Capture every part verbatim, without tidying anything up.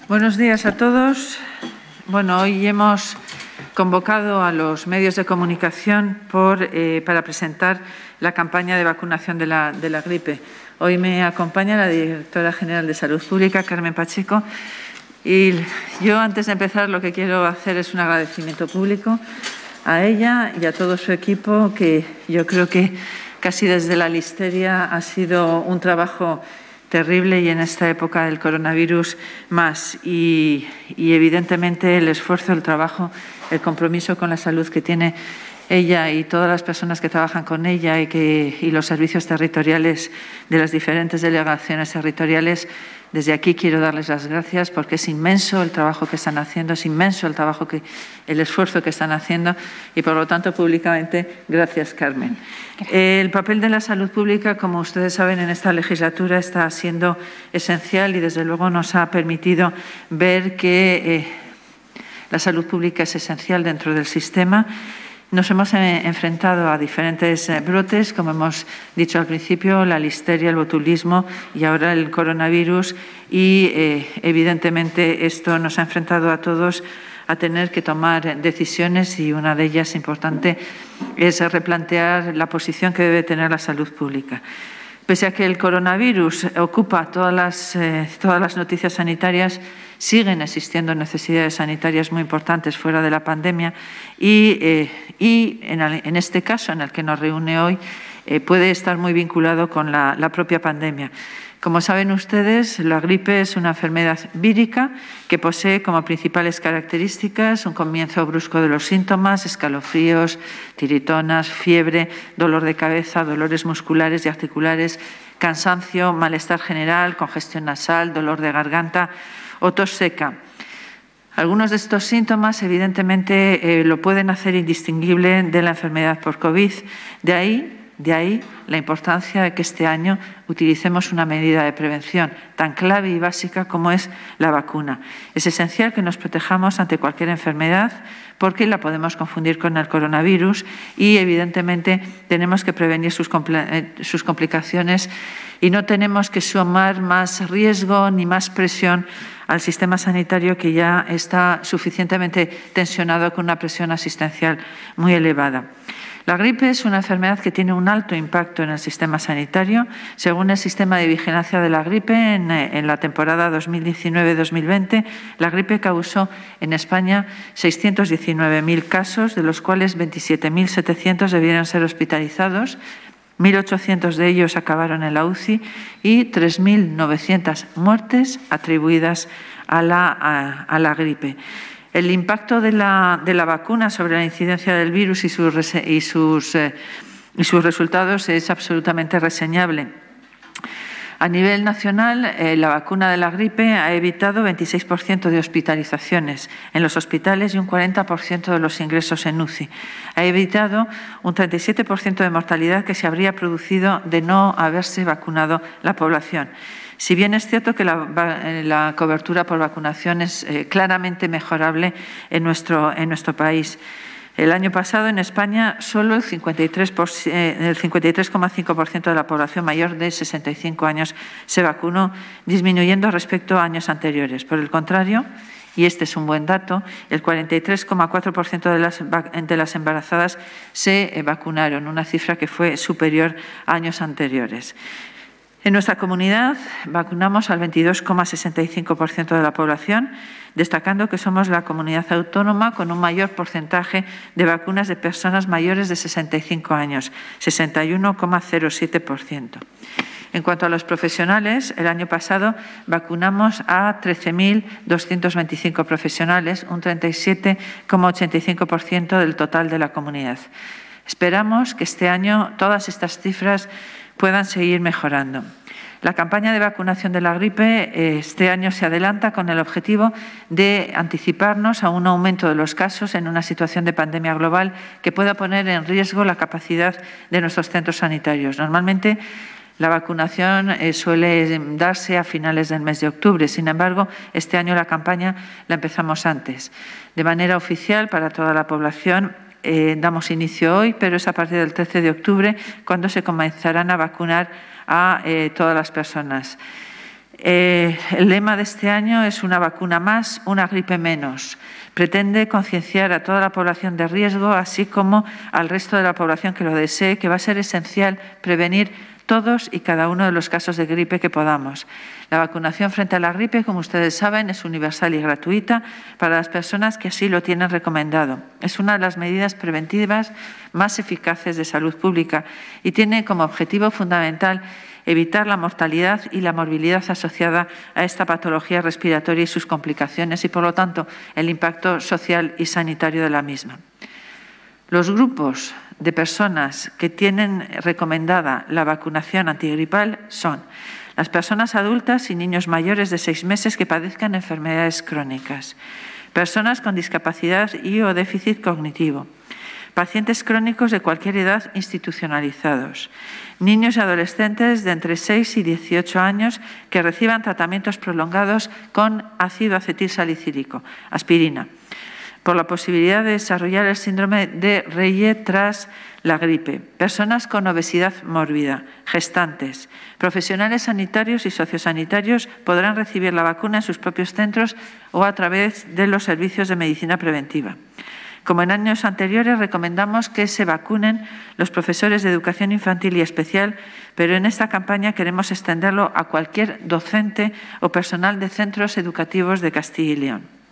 Buenos días a todos. Bueno, hoy hemos convocado a los medios de comunicación por, eh, para presentar la campaña de vacunación de la, de la gripe. Hoy me acompaña la Directora General de Salud Pública, Carmen Pacheco, y yo, antes de empezar, lo que quiero hacer es un agradecimiento público a ella y a todo su equipo, que yo creo que casi desde la listeria ha sido un trabajo terrible, y en esta época del coronavirus más. Y, y evidentemente el esfuerzo, el trabajo, el compromiso con la salud que tiene ella y todas las personas que trabajan con ella y, que, y los servicios territoriales de las diferentes delegaciones territoriales. Desde aquí quiero darles las gracias, porque es inmenso el trabajo que están haciendo, es inmenso el trabajo que, el esfuerzo que están haciendo, y por lo tanto públicamente gracias, Carmen. El papel de la salud pública, como ustedes saben, en esta legislatura está siendo esencial, y desde luego nos ha permitido ver que eh, la salud pública es esencial dentro del sistema. Nos hemos enfrentado a diferentes brotes, como hemos dicho al principio, la listeria, el botulismo y ahora el coronavirus, y eh, evidentemente esto nos ha enfrentado a todos a tener que tomar decisiones, y una de ellas importante es replantear la posición que debe tener la salud pública. Pese a que el coronavirus ocupa todas las, eh, todas las noticias sanitarias, siguen existiendo necesidades sanitarias muy importantes fuera de la pandemia, y, eh, y en, el, en este caso, en el que nos reúne hoy, eh, puede estar muy vinculado con la, la propia pandemia. Como saben ustedes, la gripe es una enfermedad vírica que posee como principales características un comienzo brusco de los síntomas, escalofríos, tiritonas, fiebre, dolor de cabeza, dolores musculares y articulares, cansancio, malestar general, congestión nasal, dolor de garganta o tos seca. Algunos de estos síntomas, evidentemente, eh, lo pueden hacer indistinguible de la enfermedad por COVID. De ahí, de ahí la importancia de que este año utilicemos una medida de prevención tan clave y básica como es la vacuna. Es esencial que nos protejamos ante cualquier enfermedad, porque la podemos confundir con el coronavirus, y evidentemente tenemos que prevenir sus, compl- sus complicaciones, y no tenemos que sumar más riesgo ni más presión al sistema sanitario, que ya está suficientemente tensionado con una presión asistencial muy elevada. La gripe es una enfermedad que tiene un alto impacto en el sistema sanitario. Según el Sistema de Vigilancia de la Gripe, en, en la temporada dos mil diecinueve dos mil veinte, la gripe causó en España seiscientos diecinueve mil casos, de los cuales veintisiete mil setecientos debieron ser hospitalizados, mil ochocientos de ellos acabaron en la U C I, y tres mil novecientas muertes atribuidas a la, a, a la gripe. El impacto de la, de la vacuna sobre la incidencia del virus y sus, y sus, eh, y sus resultados es absolutamente reseñable. A nivel nacional, eh, la vacuna de la gripe ha evitado veintiséis por ciento de hospitalizaciones en los hospitales y un cuarenta por ciento de los ingresos en U C I. Ha evitado un treinta y siete por ciento de mortalidad que se habría producido de no haberse vacunado la población. Si bien es cierto que la, la cobertura por vacunación es eh, claramente mejorable en nuestro, en nuestro país. El año pasado en España solo el cincuenta y tres coma cinco por ciento de la población mayor de sesenta y cinco años se vacunó, disminuyendo respecto a años anteriores. Por el contrario, y este es un buen dato, el cuarenta y tres coma cuatro por ciento de las, de las embarazadas se vacunaron, una cifra que fue superior a años anteriores. En nuestra comunidad vacunamos al veintidós coma sesenta y cinco por ciento de la población, destacando que somos la comunidad autónoma con un mayor porcentaje de vacunas de personas mayores de sesenta y cinco años, sesenta y uno coma cero siete por ciento. En cuanto a los profesionales, el año pasado vacunamos a trece mil doscientos veinticinco profesionales, un treinta y siete coma ochenta y cinco por ciento del total de la comunidad. Esperamos que este año todas estas cifras puedan seguir mejorando. La campaña de vacunación de la gripe este año se adelanta con el objetivo de anticiparnos a un aumento de los casos en una situación de pandemia global que pueda poner en riesgo la capacidad de nuestros centros sanitarios. Normalmente, la vacunación eh, suele darse a finales del mes de octubre. Sin embargo, este año la campaña la empezamos antes. De manera oficial para toda la población, Eh, damos inicio hoy, pero es a partir del trece de octubre cuando se comenzarán a vacunar a eh, todas las personas. Eh, el lema de este año es una vacuna más, una gripe menos. Pretende concienciar a toda la población de riesgo, así como al resto de la población que lo desee, que va a ser esencial prevenir todos y cada uno de los casos de gripe que podamos. La vacunación frente a la gripe, como ustedes saben, es universal y gratuita para las personas que así lo tienen recomendado. Es una de las medidas preventivas más eficaces de salud pública y tiene como objetivo fundamental evitar la mortalidad y la morbilidad asociada a esta patología respiratoria y sus complicaciones y, por lo tanto, el impacto social y sanitario de la misma. Los grupos de personas que tienen recomendada la vacunación antigripal son las personas adultas y niños mayores de seis meses que padezcan enfermedades crónicas, personas con discapacidad y o déficit cognitivo, pacientes crónicos de cualquier edad institucionalizados, niños y adolescentes de entre seis y dieciocho años que reciban tratamientos prolongados con ácido acetilsalicílico, aspirina, por la posibilidad de desarrollar el síndrome de Reye tras la gripe, personas con obesidad mórbida, gestantes, profesionales sanitarios y sociosanitarios podrán recibir la vacuna en sus propios centros o a través de los servicios de medicina preventiva. Como en años anteriores, recomendamos que se vacunen los profesores de educación infantil y especial, pero en esta campaña queremos extenderlo a cualquier docente o personal de centros educativos de Castilla y León.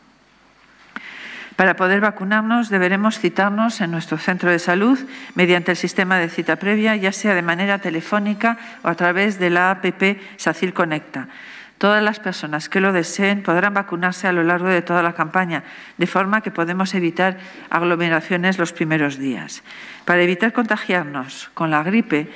Para poder vacunarnos deberemos citarnos en nuestro centro de salud mediante el sistema de cita previa, ya sea de manera telefónica o a través de la app SACIL Conecta. Todas las personas que lo deseen podrán vacunarse a lo largo de toda la campaña, de forma que podemos evitar aglomeraciones los primeros días. Para evitar contagiarnos con la gripe,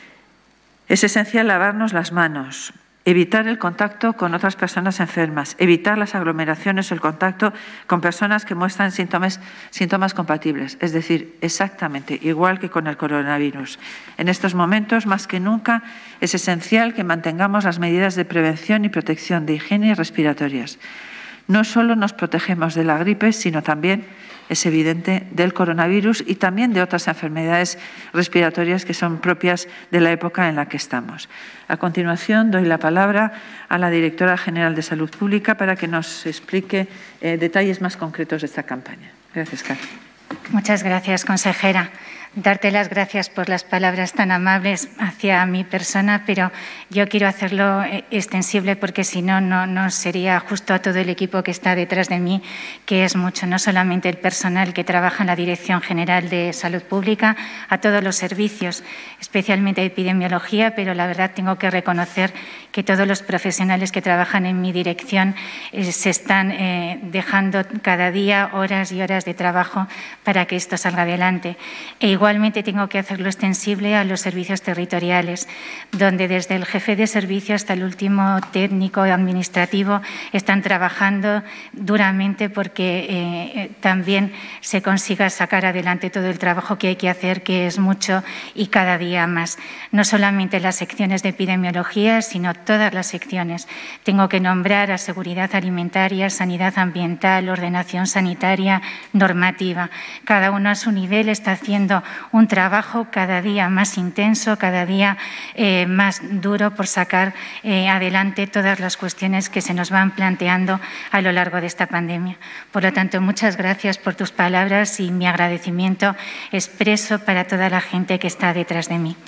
es esencial lavarnos las manos, evitar el contacto con otras personas enfermas, evitar las aglomeraciones o el contacto con personas que muestran síntomas, síntomas compatibles, es decir, exactamente igual que con el coronavirus. En estos momentos, más que nunca, es esencial que mantengamos las medidas de prevención y protección de higiene respiratorias. No solo nos protegemos de la gripe, sino también, es evidente, del coronavirus y también de otras enfermedades respiratorias que son propias de la época en la que estamos. A continuación, doy la palabra a la Directora General de Salud Pública para que nos explique eh, detalles más concretos de esta campaña. Gracias, Carmen. Muchas gracias, consejera. Darte las gracias por las palabras tan amables hacia mi persona, pero yo quiero hacerlo extensible porque si no, no, no sería justo a todo el equipo que está detrás de mí, que es mucho, no solamente el personal que trabaja en la Dirección General de Salud Pública, a todos los servicios, especialmente de epidemiología, pero la verdad tengo que reconocer que todos los profesionales que trabajan en mi dirección eh, se están eh, dejando cada día horas y horas de trabajo para que esto salga adelante. E igualmente tengo que hacerlo extensible a los servicios territoriales, donde desde el jefe de servicio hasta el último técnico administrativo están trabajando duramente porque eh, también se consiga sacar adelante todo el trabajo que hay que hacer, que es mucho y cada día más. No solamente las secciones de epidemiología, sino todas las secciones. Tengo que nombrar a seguridad alimentaria, sanidad ambiental, ordenación sanitaria, normativa. Cada uno a su nivel está haciendo un trabajo cada día más intenso, cada día eh, más duro por sacar eh, adelante todas las cuestiones que se nos van planteando a lo largo de esta pandemia. Por lo tanto, muchas gracias por tus palabras y mi agradecimiento expreso para toda la gente que está detrás de mí.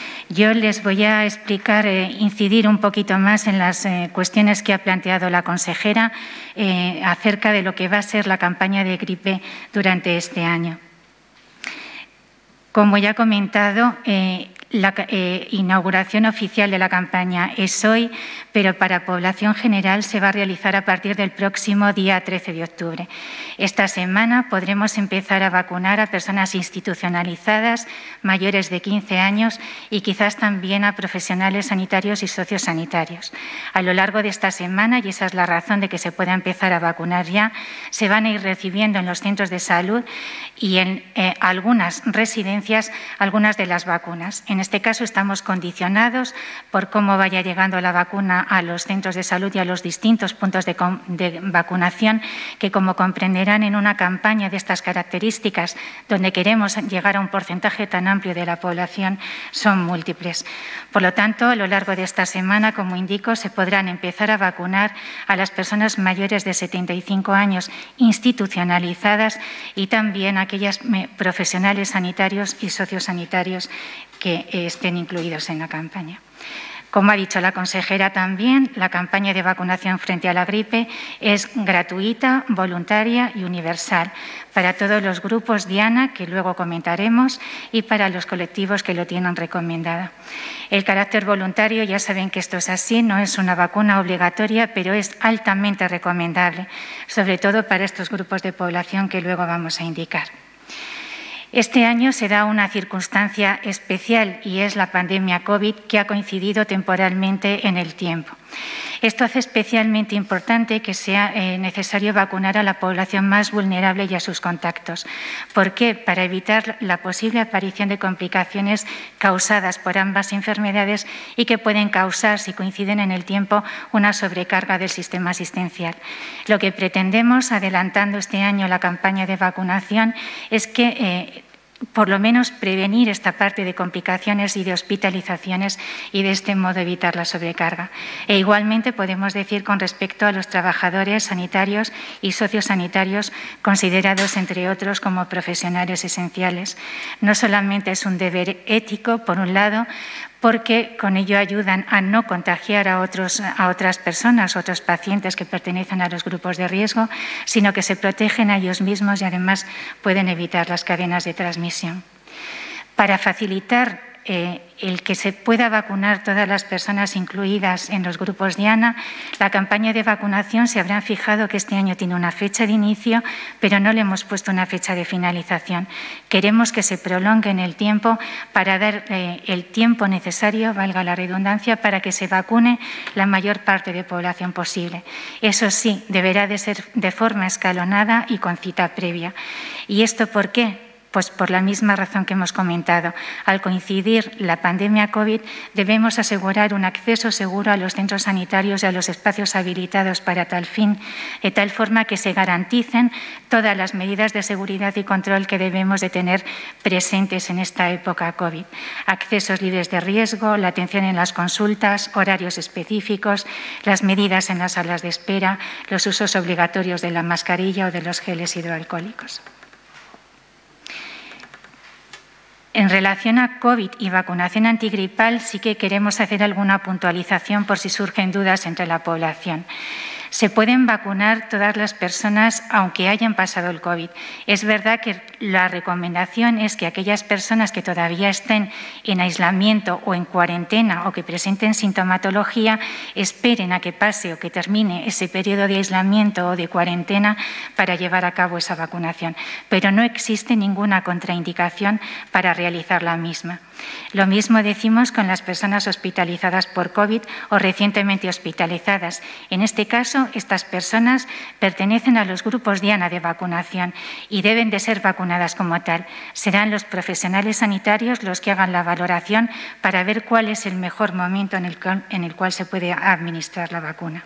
Yo les voy a explicar, eh, incidir un poquito más en las eh, cuestiones que ha planteado la consejera eh, acerca de lo que va a ser la campaña de gripe durante este año. Como ya he comentado, eh, la eh, inauguración oficial de la campaña es hoy, pero para población general se va a realizar a partir del próximo día trece de octubre. Esta semana podremos empezar a vacunar a personas institucionalizadas mayores de quince años y quizás también a profesionales sanitarios y sociosanitarios. A lo largo de esta semana, y esa es la razón de que se pueda empezar a vacunar ya, se van a ir recibiendo en los centros de salud y en eh, algunas residencias algunas de las vacunas. En este caso estamos condicionados por cómo vaya llegando la vacuna a los centros de salud y a los distintos puntos de, de vacunación, que, como comprenderán, en una campaña de estas características, donde queremos llegar a un porcentaje tan amplio de la población, son múltiples. Por lo tanto, a lo largo de esta semana, como indico, se podrán empezar a vacunar a las personas mayores de setenta y cinco años institucionalizadas y también a aquellas profesionales sanitarios y sociosanitarios que estén incluidos en la campaña. Como ha dicho la consejera también, la campaña de vacunación frente a la gripe es gratuita, voluntaria y universal para todos los grupos Diana, que luego comentaremos, y para los colectivos que lo tienen recomendada. El carácter voluntario, ya saben que esto es así, no es una vacuna obligatoria, pero es altamente recomendable, sobre todo para estos grupos de población que luego vamos a indicar. Este año se da una circunstancia especial y es la pandemia COVID, que ha coincidido temporalmente en el tiempo. Esto hace especialmente importante que sea eh, necesario vacunar a la población más vulnerable y a sus contactos. ¿Por qué? Para evitar la posible aparición de complicaciones causadas por ambas enfermedades y que pueden causar, si coinciden en el tiempo, una sobrecarga del sistema asistencial. Lo que pretendemos, adelantando este año la campaña de vacunación, es que eh, por lo menos prevenir esta parte de complicaciones y de hospitalizaciones y de este modo evitar la sobrecarga. E igualmente podemos decir con respecto a los trabajadores sanitarios y sociosanitarios considerados, entre otros, como profesionales esenciales. No solamente es un deber ético, por un lado, porque con ello ayudan a no contagiar a, otros, a otras personas, otros pacientes que pertenecen a los grupos de riesgo, sino que se protegen a ellos mismos y además pueden evitar las cadenas de transmisión. Para facilitar eh, el que se pueda vacunar todas las personas incluidas en los grupos Diana, la campaña de vacunación se habrán fijado que este año tiene una fecha de inicio, pero no le hemos puesto una fecha de finalización. Queremos que se prolongue en el tiempo para dar eh, el tiempo necesario, valga la redundancia, para que se vacune la mayor parte de población posible. Eso sí, deberá de ser de forma escalonada y con cita previa. ¿Y esto por qué? Pues por la misma razón que hemos comentado. Al coincidir la pandemia COVID, debemos asegurar un acceso seguro a los centros sanitarios y a los espacios habilitados para tal fin, de tal forma que se garanticen todas las medidas de seguridad y control que debemos de tener presentes en esta época COVID. Accesos libres de riesgo, la atención en las consultas, horarios específicos, las medidas en las salas de espera, los usos obligatorios de la mascarilla o de los geles hidroalcohólicos. En relación a COVID y vacunación antigripal, sí que queremos hacer alguna puntualización por si surgen dudas entre la población. Se pueden vacunar todas las personas aunque hayan pasado el COVID. Es verdad que la recomendación es que aquellas personas que todavía estén en aislamiento o en cuarentena o que presenten sintomatología esperen a que pase o que termine ese periodo de aislamiento o de cuarentena para llevar a cabo esa vacunación. Pero no existe ninguna contraindicación para realizar la misma. Lo mismo decimos con las personas hospitalizadas por COVID o recientemente hospitalizadas. En este caso, estas personas pertenecen a los grupos Diana de vacunación y deben de ser vacunadas como tal. Serán los profesionales sanitarios los que hagan la valoración para ver cuál es el mejor momento en el cual, en el cual se puede administrar la vacuna.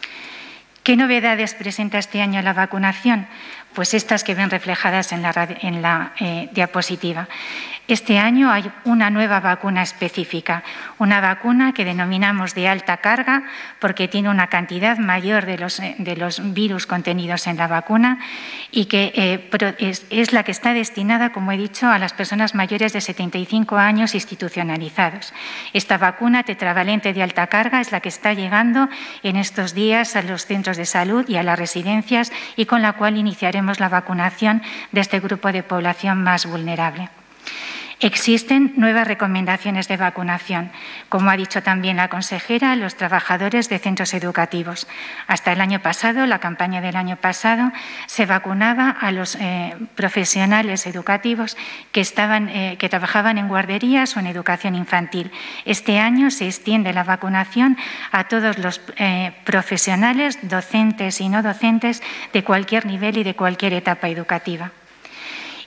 ¿Qué novedades presenta este año la vacunación? Pues estas que ven reflejadas en la, en la eh, diapositiva. Este año hay una nueva vacuna específica, una vacuna que denominamos de alta carga porque tiene una cantidad mayor de los, de los virus contenidos en la vacuna y que eh, es, es la que está destinada, como he dicho, a las personas mayores de setenta y cinco años institucionalizados. Esta vacuna tetravalente de alta carga es la que está llegando en estos días a los centros de salud y a las residencias y con la cual iniciaremos la vacunación de este grupo de población más vulnerable. Existen nuevas recomendaciones de vacunación, como ha dicho también la consejera, a los trabajadores de centros educativos. Hasta el año pasado, la campaña del año pasado, se vacunaba a los eh, profesionales educativos que, estaban, eh, que trabajaban en guarderías o en educación infantil. Este año se extiende la vacunación a todos los eh, profesionales, docentes y no docentes, de cualquier nivel y de cualquier etapa educativa.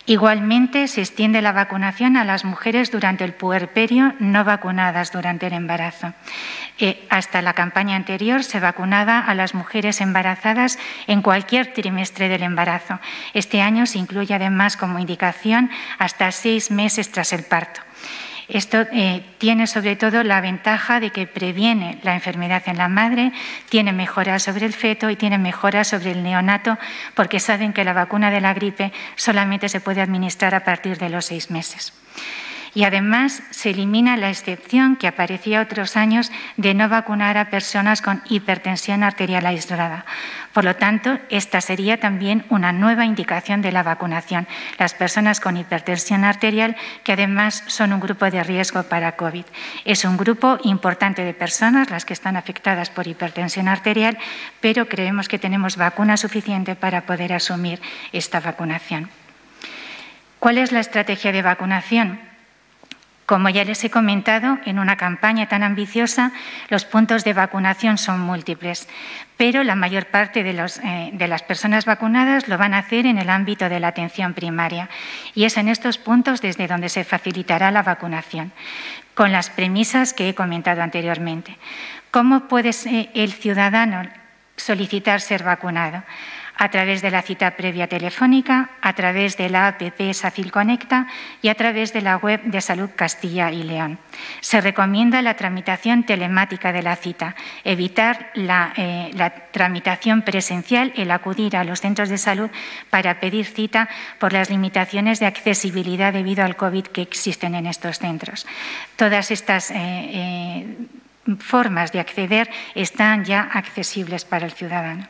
Igualmente, se extiende la vacunación a las mujeres durante el puerperio no vacunadas durante el embarazo. Eh, hasta la campaña anterior se vacunaba a las mujeres embarazadas en cualquier trimestre del embarazo. Este año se incluye además como indicación hasta seis meses tras el parto. Esto eh, tiene sobre todo la ventaja de que previene la enfermedad en la madre, tiene mejoras sobre el feto y tiene mejoras sobre el neonato, porque saben que la vacuna de la gripe solamente se puede administrar a partir de los seis meses. Y además se elimina la excepción que aparecía otros años de no vacunar a personas con hipertensión arterial aislada. Por lo tanto, esta sería también una nueva indicación de la vacunación. Las personas con hipertensión arterial, que además son un grupo de riesgo para COVID. Es un grupo importante de personas, las que están afectadas por hipertensión arterial, pero creemos que tenemos vacuna suficiente para poder asumir esta vacunación. ¿Cuál es la estrategia de vacunación? Como ya les he comentado, en una campaña tan ambiciosa, los puntos de vacunación son múltiples, pero la mayor parte de, los, eh, de las personas vacunadas lo van a hacer en el ámbito de la atención primaria, y es en estos puntos desde donde se facilitará la vacunación, con las premisas que he comentado anteriormente. ¿Cómo puede el ciudadano solicitar ser vacunado? A través de la cita previa telefónica, a través de la app SACIL Conecta y a través de la web de Salud Castilla y León. Se recomienda la tramitación telemática de la cita, evitar la, eh, la tramitación presencial, el acudir a los centros de salud para pedir cita por las limitaciones de accesibilidad debido al COVID que existen en estos centros. Todas estas eh, eh, formas de acceder están ya accesibles para el ciudadano.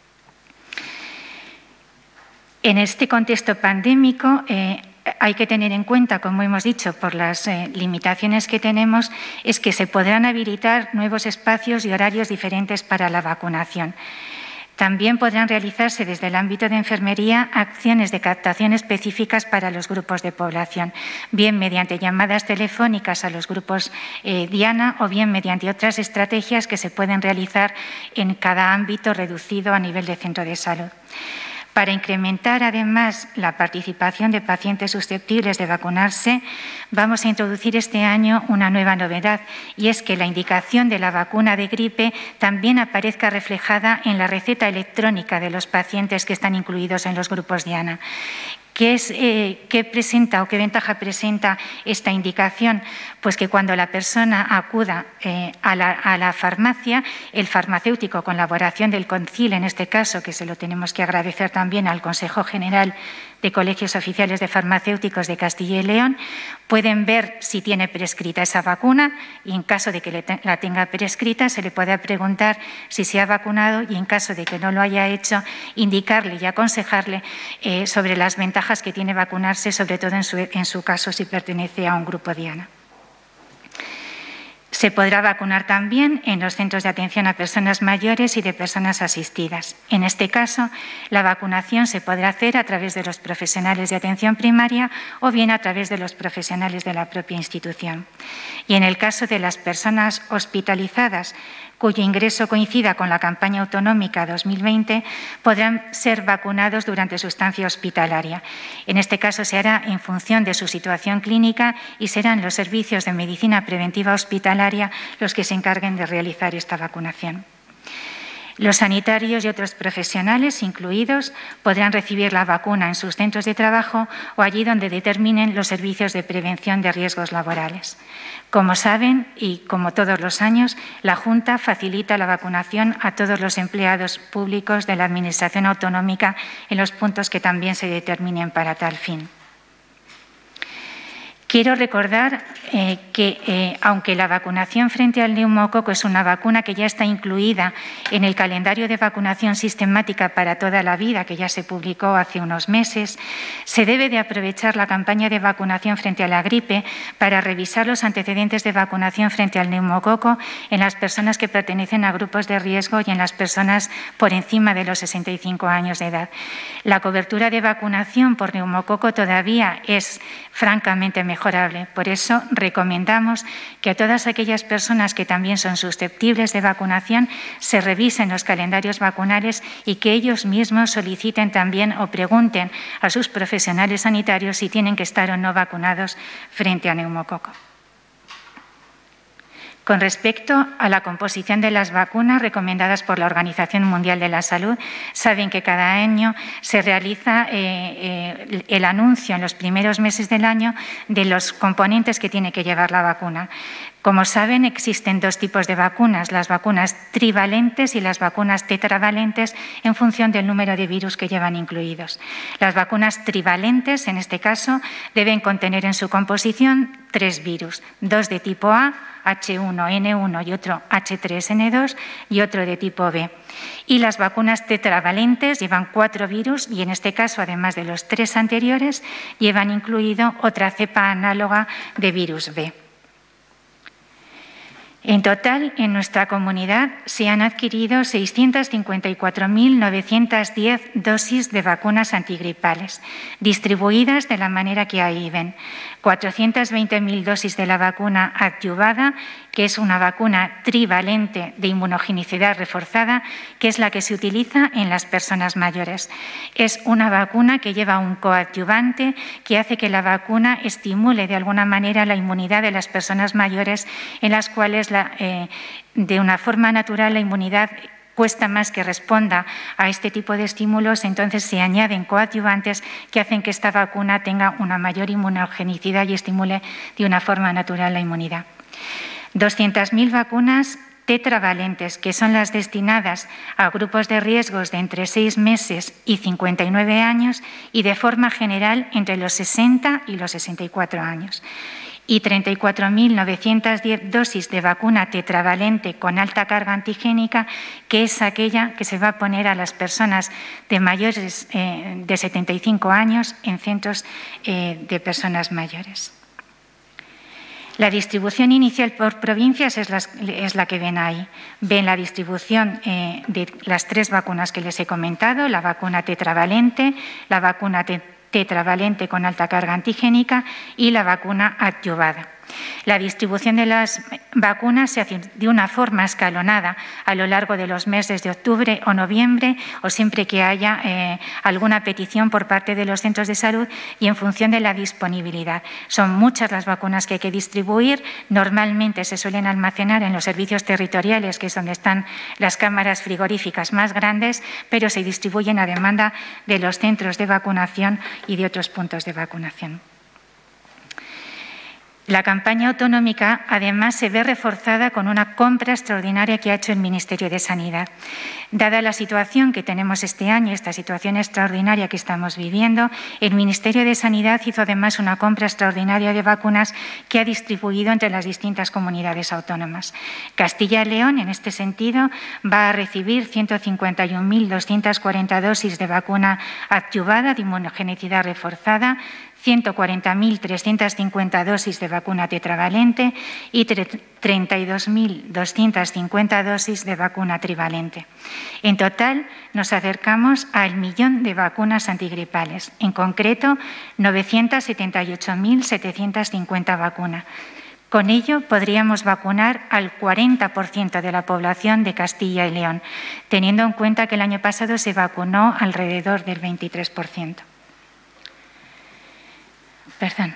En este contexto pandémico eh, hay que tener en cuenta, como hemos dicho, por las eh, limitaciones que tenemos, es que se podrán habilitar nuevos espacios y horarios diferentes para la vacunación. También podrán realizarse desde el ámbito de enfermería acciones de captación específicas para los grupos de población, bien mediante llamadas telefónicas a los grupos eh, Diana o bien mediante otras estrategias que se pueden realizar en cada ámbito reducido a nivel de centro de salud. Para incrementar, además, la participación de pacientes susceptibles de vacunarse, vamos a introducir este año una nueva novedad, y es que la indicación de la vacuna de gripe también aparezca reflejada en la receta electrónica de los pacientes que están incluidos en los grupos Diana. ¿Qué, es, eh, ¿Qué presenta o qué ventaja presenta esta indicación? Pues que cuando la persona acuda eh, a, la, a la farmacia, el farmacéutico, con colaboración del CONCIL, en este caso, que se lo tenemos que agradecer también al Consejo General de Colegios Oficiales de Farmacéuticos de Castilla y León, pueden ver si tiene prescrita esa vacuna y en caso de que la tenga prescrita se le puede preguntar si se ha vacunado y en caso de que no lo haya hecho, indicarle y aconsejarle eh, sobre las ventajas que tiene vacunarse, sobre todo en su, en su caso si pertenece a un grupo Diana. Se podrá vacunar también en los centros de atención a personas mayores y de personas asistidas. En este caso, la vacunación se podrá hacer a través de los profesionales de atención primaria o bien a través de los profesionales de la propia institución. Y en el caso de las personas hospitalizadas, cuyo ingreso coincida con la campaña autonómica dos mil veinte, podrán ser vacunados durante su estancia hospitalaria. En este caso se hará en función de su situación clínica y serán los servicios de medicina preventiva hospitalaria los que se encarguen de realizar esta vacunación. Los sanitarios y otros profesionales incluidos podrán recibir la vacuna en sus centros de trabajo o allí donde determinen los servicios de prevención de riesgos laborales. Como saben, y como todos los años, la Junta facilita la vacunación a todos los empleados públicos de la Administración autonómica en los puntos que también se determinen para tal fin. Quiero recordar eh, que, eh, aunque la vacunación frente al neumococo es una vacuna que ya está incluida en el calendario de vacunación sistemática para toda la vida, que ya se publicó hace unos meses, se debe de aprovechar la campaña de vacunación frente a la gripe para revisar los antecedentes de vacunación frente al neumococo en las personas que pertenecen a grupos de riesgo y en las personas por encima de los sesenta y cinco años de edad. La cobertura de vacunación por neumococo todavía es francamente mejor mejorable. Por eso recomendamos que a todas aquellas personas que también son susceptibles de vacunación se revisen los calendarios vacunales y que ellos mismos soliciten también o pregunten a sus profesionales sanitarios si tienen que estar o no vacunados frente a neumococo. Con respecto a la composición de las vacunas recomendadas por la Organización Mundial de la Salud, saben que cada año se realiza eh, eh, el anuncio en los primeros meses del año de los componentes que tiene que llevar la vacuna. Como saben, existen dos tipos de vacunas, las vacunas trivalentes y las vacunas tetravalentes en función del número de virus que llevan incluidos. Las vacunas trivalentes, en este caso, deben contener en su composición tres virus, dos de tipo A, H uno N uno y otro H tres N dos y otro de tipo B. Y las vacunas tetravalentes llevan cuatro virus y en este caso, además de los tres anteriores, llevan incluido otra cepa análoga de virus B. En total, en nuestra comunidad se han adquirido seiscientas cincuenta y cuatro mil novecientas diez dosis de vacunas antigripales, distribuidas de la manera que ahí ven. cuatrocientas veinte mil dosis de la vacuna adyuvada, que es una vacuna trivalente de inmunogenicidad reforzada, que es la que se utiliza en las personas mayores. Es una vacuna que lleva un coadyuvante que hace que la vacuna estimule de alguna manera la inmunidad de las personas mayores, en las cuales la, eh, de una forma natural la inmunidad cuesta más que responda a este tipo de estímulos, entonces se añaden coadyuvantes que hacen que esta vacuna tenga una mayor inmunogenicidad y estimule de una forma natural la inmunidad. doscientas mil vacunas tetravalentes, que son las destinadas a grupos de riesgos de entre seis meses y cincuenta y nueve años y de forma general entre los sesenta y los sesenta y cuatro años. Y treinta y cuatro mil novecientas diez dosis de vacuna tetravalente con alta carga antigénica, que es aquella que se va a poner a las personas de mayores eh, de setenta y cinco años en centros eh, de personas mayores. La distribución inicial por provincias es la, es la que ven ahí. Ven la distribución eh, de las tres vacunas que les he comentado, la vacuna tetravalente, la vacuna tetravalente, tetravalente con alta carga antigénica y la vacuna adyuvada. La distribución de las vacunas se hace de una forma escalonada a lo largo de los meses de octubre o noviembre o siempre que haya eh, alguna petición por parte de los centros de salud y en función de la disponibilidad. Son muchas las vacunas que hay que distribuir. Normalmente se suelen almacenar en los servicios territoriales, que es donde están las cámaras frigoríficas más grandes, pero se distribuyen a demanda de los centros de vacunación y de otros puntos de vacunación. La campaña autonómica, además, se ve reforzada con una compra extraordinaria que ha hecho el Ministerio de Sanidad. Dada la situación que tenemos este año, esta situación extraordinaria que estamos viviendo, el Ministerio de Sanidad hizo además una compra extraordinaria de vacunas que ha distribuido entre las distintas comunidades autónomas. Castilla y León, en este sentido, va a recibir ciento cincuenta y un mil doscientas cuarenta dosis de vacuna adyuvada de inmunogenicidad reforzada, ciento cuarenta mil trescientas cincuenta dosis de vacuna tetravalente y treinta y dos mil doscientas cincuenta dosis de vacuna trivalente. En total, nos acercamos al millón de vacunas antigripales, en concreto, novecientas setenta y ocho mil setecientas cincuenta vacunas. Con ello, podríamos vacunar al cuarenta por ciento de la población de Castilla y León, teniendo en cuenta que el año pasado se vacunó alrededor del veintitrés por ciento. Perdón.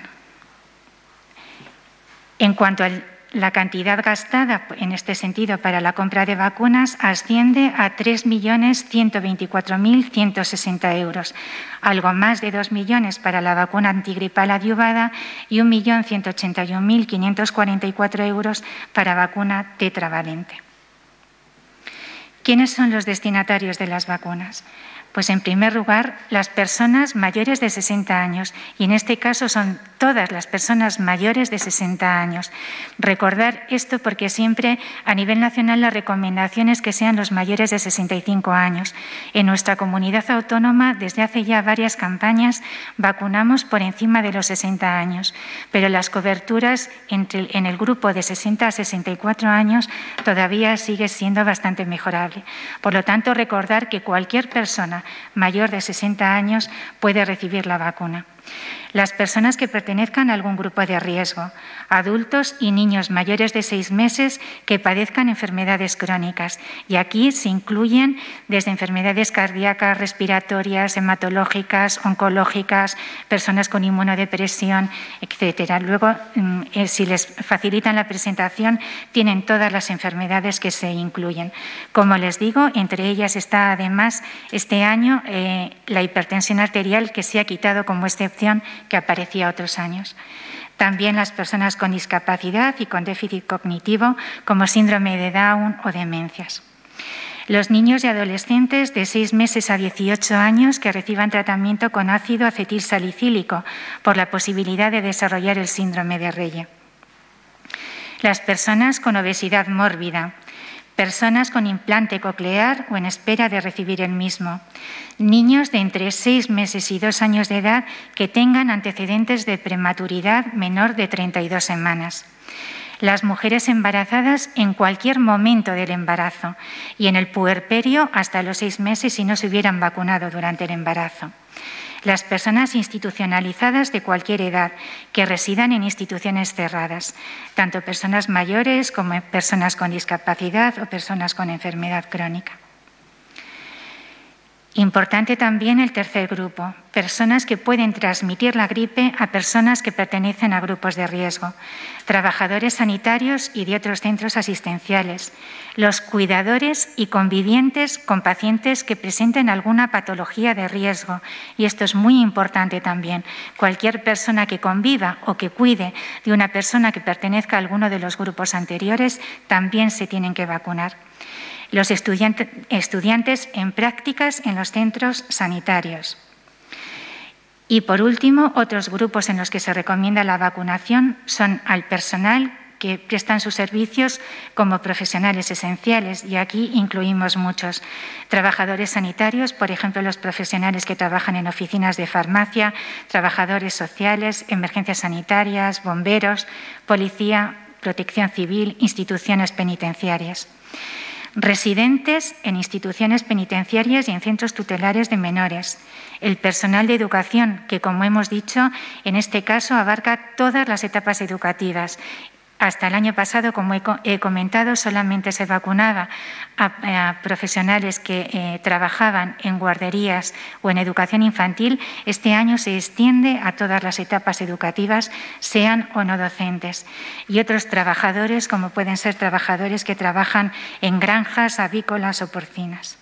En cuanto a la cantidad gastada en este sentido para la compra de vacunas, asciende a tres millones ciento veinticuatro mil ciento sesenta euros, algo más de dos millones para la vacuna antigripal adyuvada y un millón ciento ochenta y un mil quinientos cuarenta y cuatro euros para vacuna tetravalente. ¿Quiénes son los destinatarios de las vacunas? Pues, en primer lugar, las personas mayores de sesenta años, y en este caso son todas las personas mayores de sesenta años. Recordar esto porque siempre a nivel nacional la recomendación es que sean los mayores de sesenta y cinco años. En nuestra comunidad autónoma, desde hace ya varias campañas, vacunamos por encima de los sesenta años, pero las coberturas entre, en el grupo de sesenta a sesenta y cuatro años todavía sigue siendo bastante mejorable. Por lo tanto, recordar que cualquier persona mayor de sesenta años puede recibir la vacuna. Las personas que pertenezcan a algún grupo de riesgo, adultos y niños mayores de seis meses que padezcan enfermedades crónicas. Y aquí se incluyen desde enfermedades cardíacas, respiratorias, hematológicas, oncológicas, personas con inmunodepresión, etcétera. Luego, eh, si les facilitan la presentación, tienen todas las enfermedades que se incluyen. Como les digo, entre ellas está además este año eh, la hipertensión arterial, que se ha quitado como excepción, que aparecía otros años. También las personas con discapacidad y con déficit cognitivo, como síndrome de Down o demencias. Los niños y adolescentes de seis meses a dieciocho años que reciban tratamiento con ácido acetilsalicílico por la posibilidad de desarrollar el síndrome de Reye. Las personas con obesidad mórbida, personas con implante coclear o en espera de recibir el mismo, niños de entre seis meses y dos años de edad que tengan antecedentes de prematuridad menor de treinta y dos semanas, las mujeres embarazadas en cualquier momento del embarazo y en el puerperio hasta los seis meses si no se hubieran vacunado durante el embarazo. Las personas institucionalizadas de cualquier edad que residan en instituciones cerradas, tanto personas mayores como personas con discapacidad o personas con enfermedad crónica. Importante también el tercer grupo, personas que pueden transmitir la gripe a personas que pertenecen a grupos de riesgo, trabajadores sanitarios y de otros centros asistenciales, los cuidadores y convivientes con pacientes que presenten alguna patología de riesgo. Y esto es muy importante también. Cualquier persona que conviva o que cuide de una persona que pertenezca a alguno de los grupos anteriores también se tienen que vacunar. Los estudiantes, estudiantes en prácticas en los centros sanitarios. Y, por último, otros grupos en los que se recomienda la vacunación son al personal que prestan sus servicios como profesionales esenciales, y aquí incluimos muchos trabajadores sanitarios, por ejemplo, los profesionales que trabajan en oficinas de farmacia, trabajadores sociales, emergencias sanitarias, bomberos, policía, protección civil, instituciones penitenciarias. Residentes en instituciones penitenciarias y en centros tutelares de menores. El personal de educación, que, como hemos dicho, en este caso abarca todas las etapas educativas. Hasta el año pasado, como he comentado, solamente se vacunaba a, a profesionales que eh, trabajaban en guarderías o en educación infantil. Este año se extiende a todas las etapas educativas, sean o no docentes. Y otros trabajadores, como pueden ser trabajadores que trabajan en granjas avícolas o porcinas.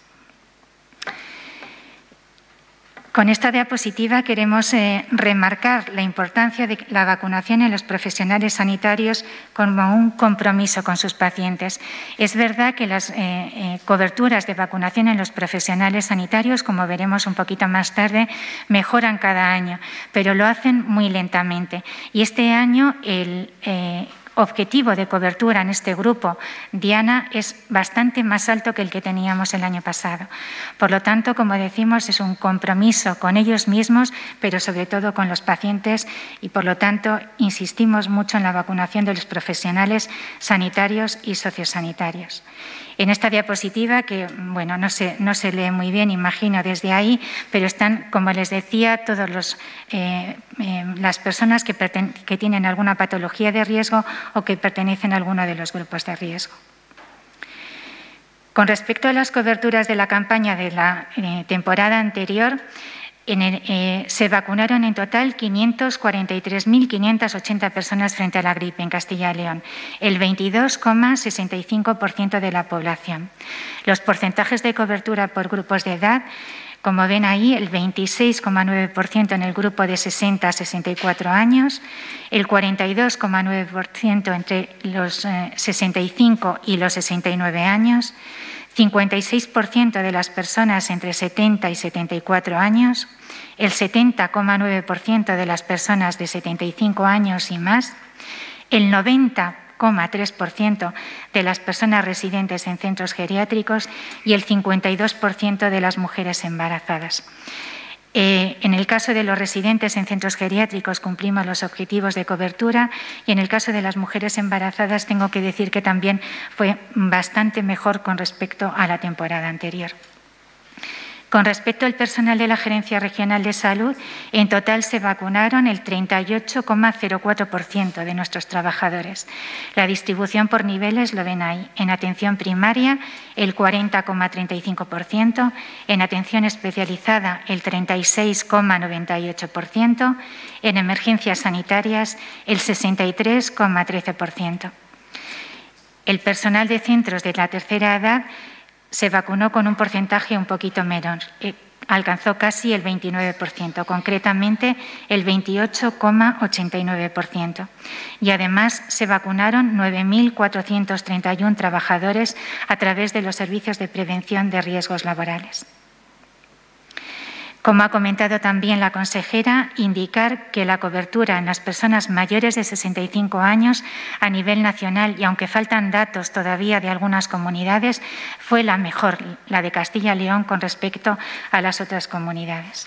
Con esta diapositiva queremos eh, remarcar la importancia de la vacunación en los profesionales sanitarios como un compromiso con sus pacientes. Es verdad que las eh, eh, coberturas de vacunación en los profesionales sanitarios, como veremos un poquito más tarde, mejoran cada año, pero lo hacen muy lentamente. Y este año el eh, objetivo de cobertura en este grupo, Diana, es bastante más alto que el que teníamos el año pasado. Por lo tanto, como decimos, es un compromiso con ellos mismos, pero sobre todo con los pacientes, y por lo tanto insistimos mucho en la vacunación de los profesionales sanitarios y sociosanitarios. En esta diapositiva, que bueno, no se, no se lee muy bien, imagino, desde ahí, pero están, como les decía, todas los, eh, eh, las personas que, que tienen alguna patología de riesgo o que pertenecen a alguno de los grupos de riesgo. Con respecto a las coberturas de la campaña de la eh, temporada anterior, En el, eh, se vacunaron en total quinientas cuarenta y tres mil quinientas ochenta personas frente a la gripe en Castilla y León, el veintidós coma sesenta y cinco por ciento de la población. Los porcentajes de cobertura por grupos de edad, como ven ahí, el veintiséis coma nueve por ciento en el grupo de sesenta a sesenta y cuatro años, el cuarenta y dos coma nueve por ciento entre los eh, sesenta y cinco y los sesenta y nueve años, cincuenta y seis por ciento de las personas entre setenta y setenta y cuatro años, el setenta coma nueve por ciento de las personas de setenta y cinco años y más, el noventa coma tres por ciento de las personas residentes en centros geriátricos y el cincuenta y dos por ciento de las mujeres embarazadas. Eh, en el caso de los residentes en centros geriátricos cumplimos los objetivos de cobertura, y en el caso de las mujeres embarazadas tengo que decir que también fue bastante mejor con respecto a la temporada anterior. Con respecto al personal de la Gerencia Regional de Salud, en total se vacunaron el treinta y ocho coma cero cuatro por ciento de nuestros trabajadores. La distribución por niveles lo ven ahí. En atención primaria, el cuarenta coma treinta y cinco por ciento, en atención especializada, el treinta y seis coma noventa y ocho por ciento, en emergencias sanitarias, el sesenta y tres coma trece por ciento. El personal de centros de la tercera edad se vacunó con un porcentaje un poquito menor, eh, alcanzó casi el veintinueve por ciento, concretamente el veintiocho coma ochenta y nueve por ciento. Y además se vacunaron nueve mil cuatrocientos treinta y uno trabajadores a través de los servicios de prevención de riesgos laborales. Como ha comentado también la consejera, indicar que la cobertura en las personas mayores de sesenta y cinco años a nivel nacional, y aunque faltan datos todavía de algunas comunidades, fue la mejor, la de Castilla y León, con respecto a las otras comunidades.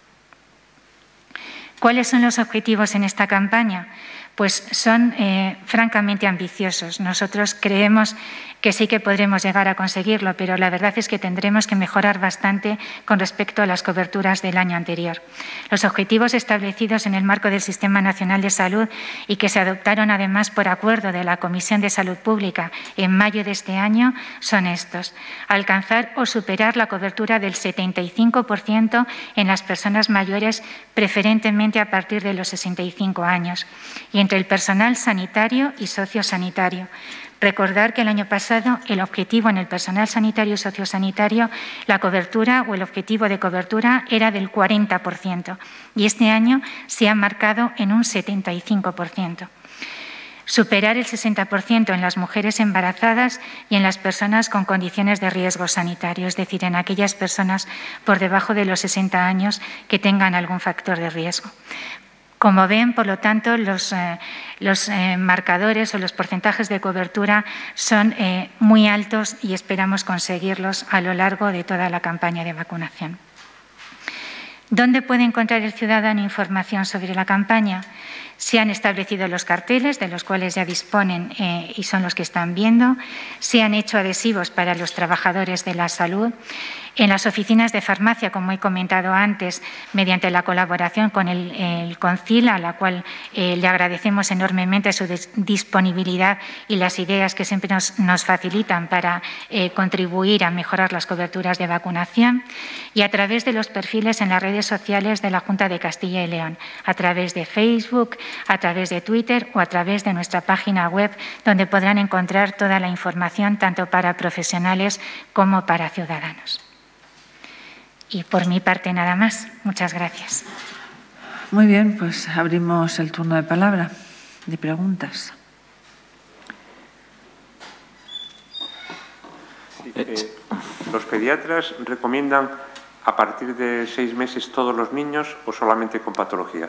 ¿Cuáles son los objetivos en esta campaña? Pues son eh, francamente ambiciosos. Nosotros creemos que sí que podremos llegar a conseguirlo, pero la verdad es que tendremos que mejorar bastante con respecto a las coberturas del año anterior. Los objetivos establecidos en el marco del Sistema Nacional de Salud y que se adoptaron además por acuerdo de la Comisión de Salud Pública en mayo de este año son estos: alcanzar o superar la cobertura del setenta y cinco por ciento en las personas mayores, preferentemente a partir de los sesenta y cinco años, y entre el personal sanitario y sociosanitario. Recordar que el año pasado el objetivo en el personal sanitario y sociosanitario, la cobertura o el objetivo de cobertura era del cuarenta por ciento y este año se ha marcado en un setenta y cinco por ciento. Superar el sesenta por ciento en las mujeres embarazadas y en las personas con condiciones de riesgo sanitario, es decir, en aquellas personas por debajo de los sesenta años que tengan algún factor de riesgo. Como ven, por lo tanto, los, eh, los eh, marcadores o los porcentajes de cobertura son eh, muy altos y esperamos conseguirlos a lo largo de toda la campaña de vacunación. ¿Dónde puede encontrar el ciudadano información sobre la campaña? Se han establecido los carteles, de los cuales ya disponen eh, y son los que están viendo. Se han hecho adhesivos para los trabajadores de la salud. En las oficinas de farmacia, como he comentado antes, mediante la colaboración con el, el CONCIL, a la cual eh, le agradecemos enormemente su disponibilidad y las ideas que siempre nos, nos facilitan para eh, contribuir a mejorar las coberturas de vacunación, y a través de los perfiles en las redes sociales de la Junta de Castilla y León, a través de Facebook, a través de Twitter o a través de nuestra página web, donde podrán encontrar toda la información tanto para profesionales como para ciudadanos. Y por mi parte nada más. Muchas gracias. Muy bien, pues abrimos el turno de palabra, de preguntas. Eh, ¿Los pediatras recomiendan a partir de seis meses todos los niños o solamente con patologías?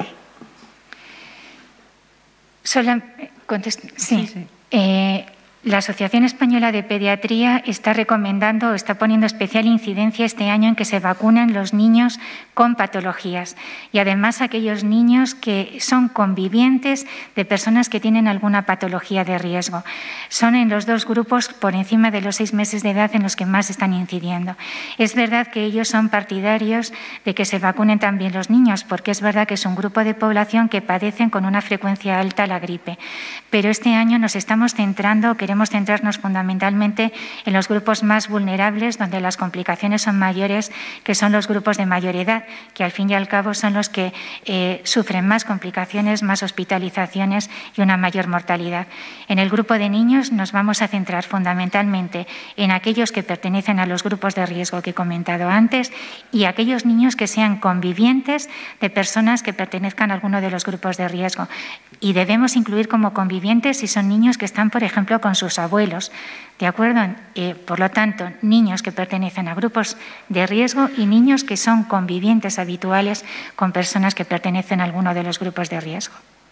Sola, contesto, sí. sí, sí. Eh, La Asociación Española de Pediatría está recomendando o está poniendo especial incidencia este año en que se vacunen los niños con patologías y además aquellos niños que son convivientes de personas que tienen alguna patología de riesgo. Son en los dos grupos por encima de los seis meses de edad en los que más están incidiendo. Es verdad que ellos son partidarios de que se vacunen también los niños, porque es verdad que es un grupo de población que padecen con una frecuencia alta la gripe. Pero este año nos estamos centrando, queremos Queremos centrarnos fundamentalmente en los grupos más vulnerables, donde las complicaciones son mayores, que son los grupos de mayor edad, que al fin y al cabo son los que eh, sufren más complicaciones, más hospitalizaciones y una mayor mortalidad. En el grupo de niños nos vamos a centrar fundamentalmente en aquellos que pertenecen a los grupos de riesgo que he comentado antes y aquellos niños que sean convivientes de personas que pertenezcan a alguno de los grupos de riesgo. Y debemos incluir como convivientes si son niños que están, por ejemplo, con sus abuelos, ¿de acuerdo? Eh, por lo tanto, niños que pertenecen a grupos de riesgo y niños que son convivientes habituales con personas que pertenecen a alguno de los grupos de riesgo.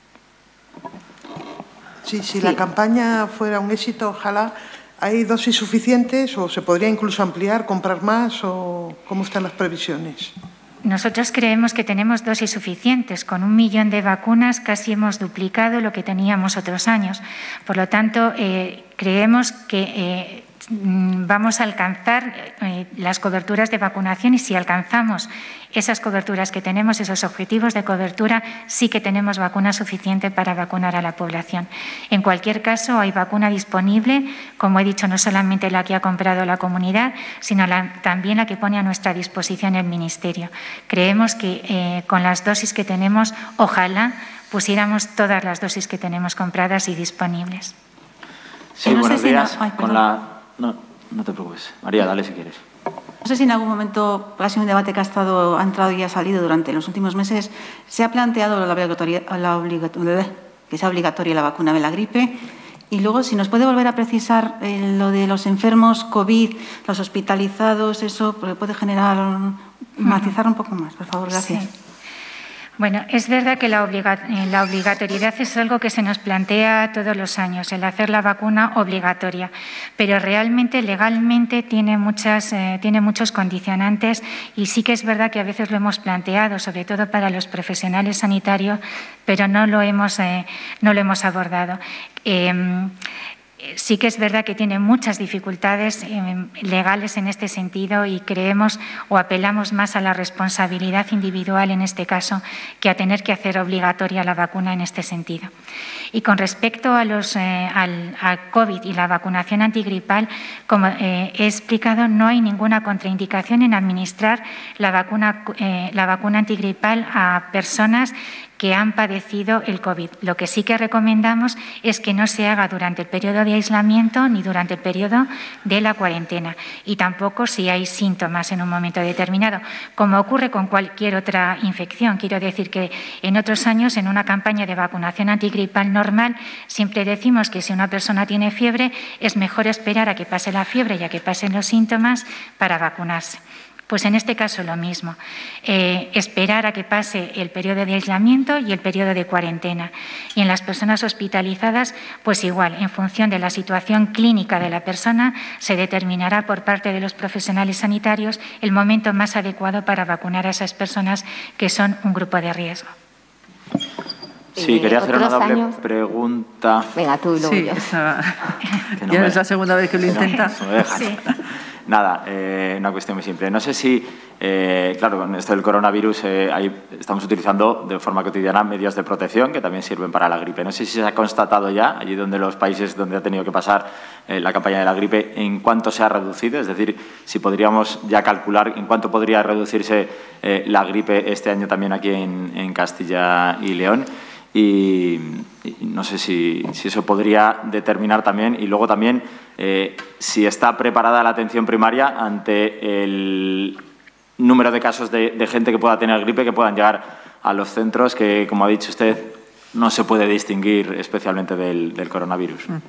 Sí, si sí. la campaña fuera un éxito, ojalá. ¿Hay dosis suficientes o se podría incluso ampliar, comprar más o cómo están las previsiones? Nosotros creemos que tenemos dosis suficientes. Con un millón de vacunas casi hemos duplicado lo que teníamos otros años. Por lo tanto, eh, creemos que eh, vamos a alcanzar eh, las coberturas de vacunación, y si alcanzamos esas coberturas que tenemos, esos objetivos de cobertura, sí que tenemos vacuna suficiente para vacunar a la población. En cualquier caso, hay vacuna disponible, como he dicho, no solamente la que ha comprado la comunidad, sino la, también la que pone a nuestra disposición el Ministerio. Creemos que eh, con las dosis que tenemos, ojalá pusiéramos todas las dosis que tenemos compradas y disponibles. Sí, no buenos sé si días. no, ay, con la... no, no te preocupes. María, dale si quieres. No sé si en algún momento, ha sido un debate que ha, estado, ha entrado y ha salido durante los últimos meses, se ha planteado la obligatoria, la obligatoriedad, que sea obligatoria la vacuna de la gripe. Y luego, si nos puede volver a precisar eh, lo de los enfermos COVID, los hospitalizados, eso, porque puede generar, matizar un poco más, por favor, gracias. Sí. Bueno, es verdad que la, obliga la obligatoriedad es algo que se nos plantea todos los años, el hacer la vacuna obligatoria, pero realmente, legalmente, tiene, muchas, eh, tiene muchos condicionantes, y sí que es verdad que a veces lo hemos planteado, sobre todo para los profesionales sanitarios, pero no lo hemos, eh, no lo hemos abordado. Eh, Sí que es verdad que tiene muchas dificultades eh, legales en este sentido, y creemos o apelamos más a la responsabilidad individual en este caso que a tener que hacer obligatoria la vacuna en este sentido. Y con respecto a los, eh, al, al COVID y la vacunación antigripal, como eh, he explicado, no hay ninguna contraindicación en administrar la vacuna, eh, la vacuna antigripal a personas que han padecido el COVID. Lo que sí que recomendamos es que no se haga durante el periodo de aislamiento ni durante el periodo de la cuarentena, y tampoco si hay síntomas en un momento determinado, como ocurre con cualquier otra infección. Quiero decir que en otros años, en una campaña de vacunación antigripal normal, siempre decimos que si una persona tiene fiebre, es mejor esperar a que pase la fiebre y a que pasen los síntomas para vacunarse. Pues en este caso lo mismo, eh, esperar a que pase el periodo de aislamiento y el periodo de cuarentena. Y en las personas hospitalizadas, pues igual, en función de la situación clínica de la persona, se determinará por parte de los profesionales sanitarios el momento más adecuado para vacunar a esas personas que son un grupo de riesgo. Sí, quería hacer una doble años... pregunta. Venga, tú y luego sí, yo. Esa... no ya me... es la segunda vez que lo intenta. No me dejas. Sí. Nada, eh, una cuestión muy simple. No sé si, eh, claro, con esto del coronavirus eh, ahí estamos utilizando de forma cotidiana medios de protección que también sirven para la gripe. No sé si se ha constatado ya, allí donde los países donde ha tenido que pasar eh, la campaña de la gripe, en cuánto se ha reducido, es decir, si podríamos ya calcular en cuánto podría reducirse eh, la gripe este año también aquí en, en Castilla y León. Y, y no sé si, si eso podría determinar también, y luego también eh, si está preparada la atención primaria ante el número de casos de, de gente que pueda tener gripe, que puedan llegar a los centros, que, como ha dicho usted, no se puede distinguir especialmente del, del coronavirus. Uh-huh.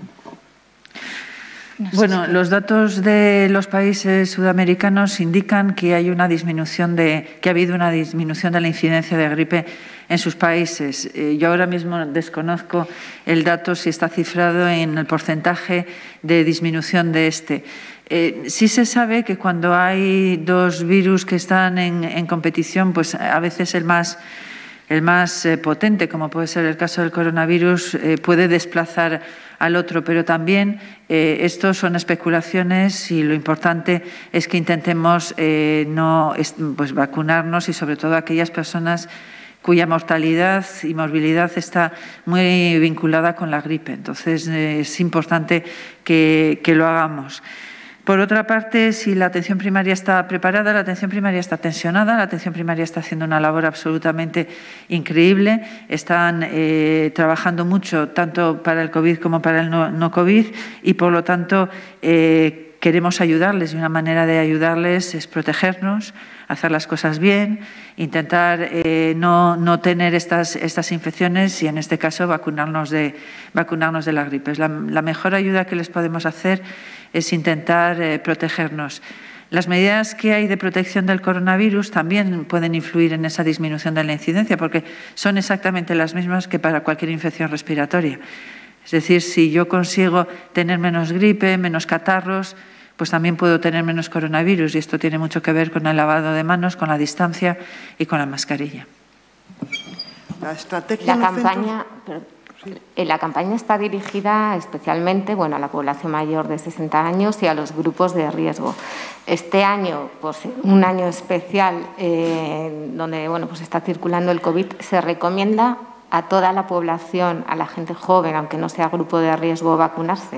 Bueno, los datos de los países sudamericanos indican que hay una disminución de, que ha habido una disminución de la incidencia de gripe en sus países. Eh, yo ahora mismo desconozco el dato si está cifrado en el porcentaje de disminución de este. Eh, sí se sabe que cuando hay dos virus que están en, en competición, pues a veces el más el más eh, potente, como puede ser el caso del coronavirus, eh, puede desplazar al otro, pero también eh, esto son especulaciones, y lo importante es que intentemos eh, no pues, vacunarnos, y sobre todo aquellas personas cuya mortalidad y morbilidad está muy vinculada con la gripe. Entonces, eh, es importante que, que lo hagamos. Por otra parte, si la atención primaria está preparada, la atención primaria está tensionada, la atención primaria está haciendo una labor absolutamente increíble, están eh, trabajando mucho tanto para el COVID como para el no, no COVID, y por lo tanto eh, queremos ayudarles, y una manera de ayudarles es protegernos, hacer las cosas bien, intentar eh, no, no tener estas, estas infecciones, y en este caso vacunarnos de, vacunarnos de la gripe. La, la mejor ayuda que les podemos hacer es intentar eh, protegernos. Las medidas que hay de protección del coronavirus también pueden influir en esa disminución de la incidencia, porque son exactamente las mismas que para cualquier infección respiratoria. Es decir, si yo consigo tener menos gripe, menos catarros, pues también puedo tener menos coronavirus, y esto tiene mucho que ver con el lavado de manos, con la distancia y con la mascarilla. La estrategia La en campaña... centros... La campaña está dirigida especialmente bueno, a la población mayor de sesenta años y a los grupos de riesgo. Este año, pues, un año especial eh, donde bueno, pues está circulando el COVID, se recomienda a toda la población, a la gente joven, aunque no sea grupo de riesgo, vacunarse.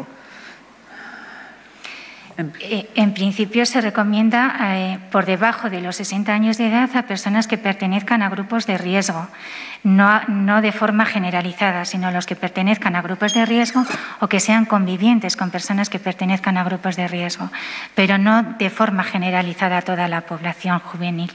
En principio se recomienda eh, por debajo de los sesenta años de edad a personas que pertenezcan a grupos de riesgo, no, no de forma generalizada, sino los que pertenezcan a grupos de riesgo o que sean convivientes con personas que pertenezcan a grupos de riesgo, pero no de forma generalizada a toda la población juvenil.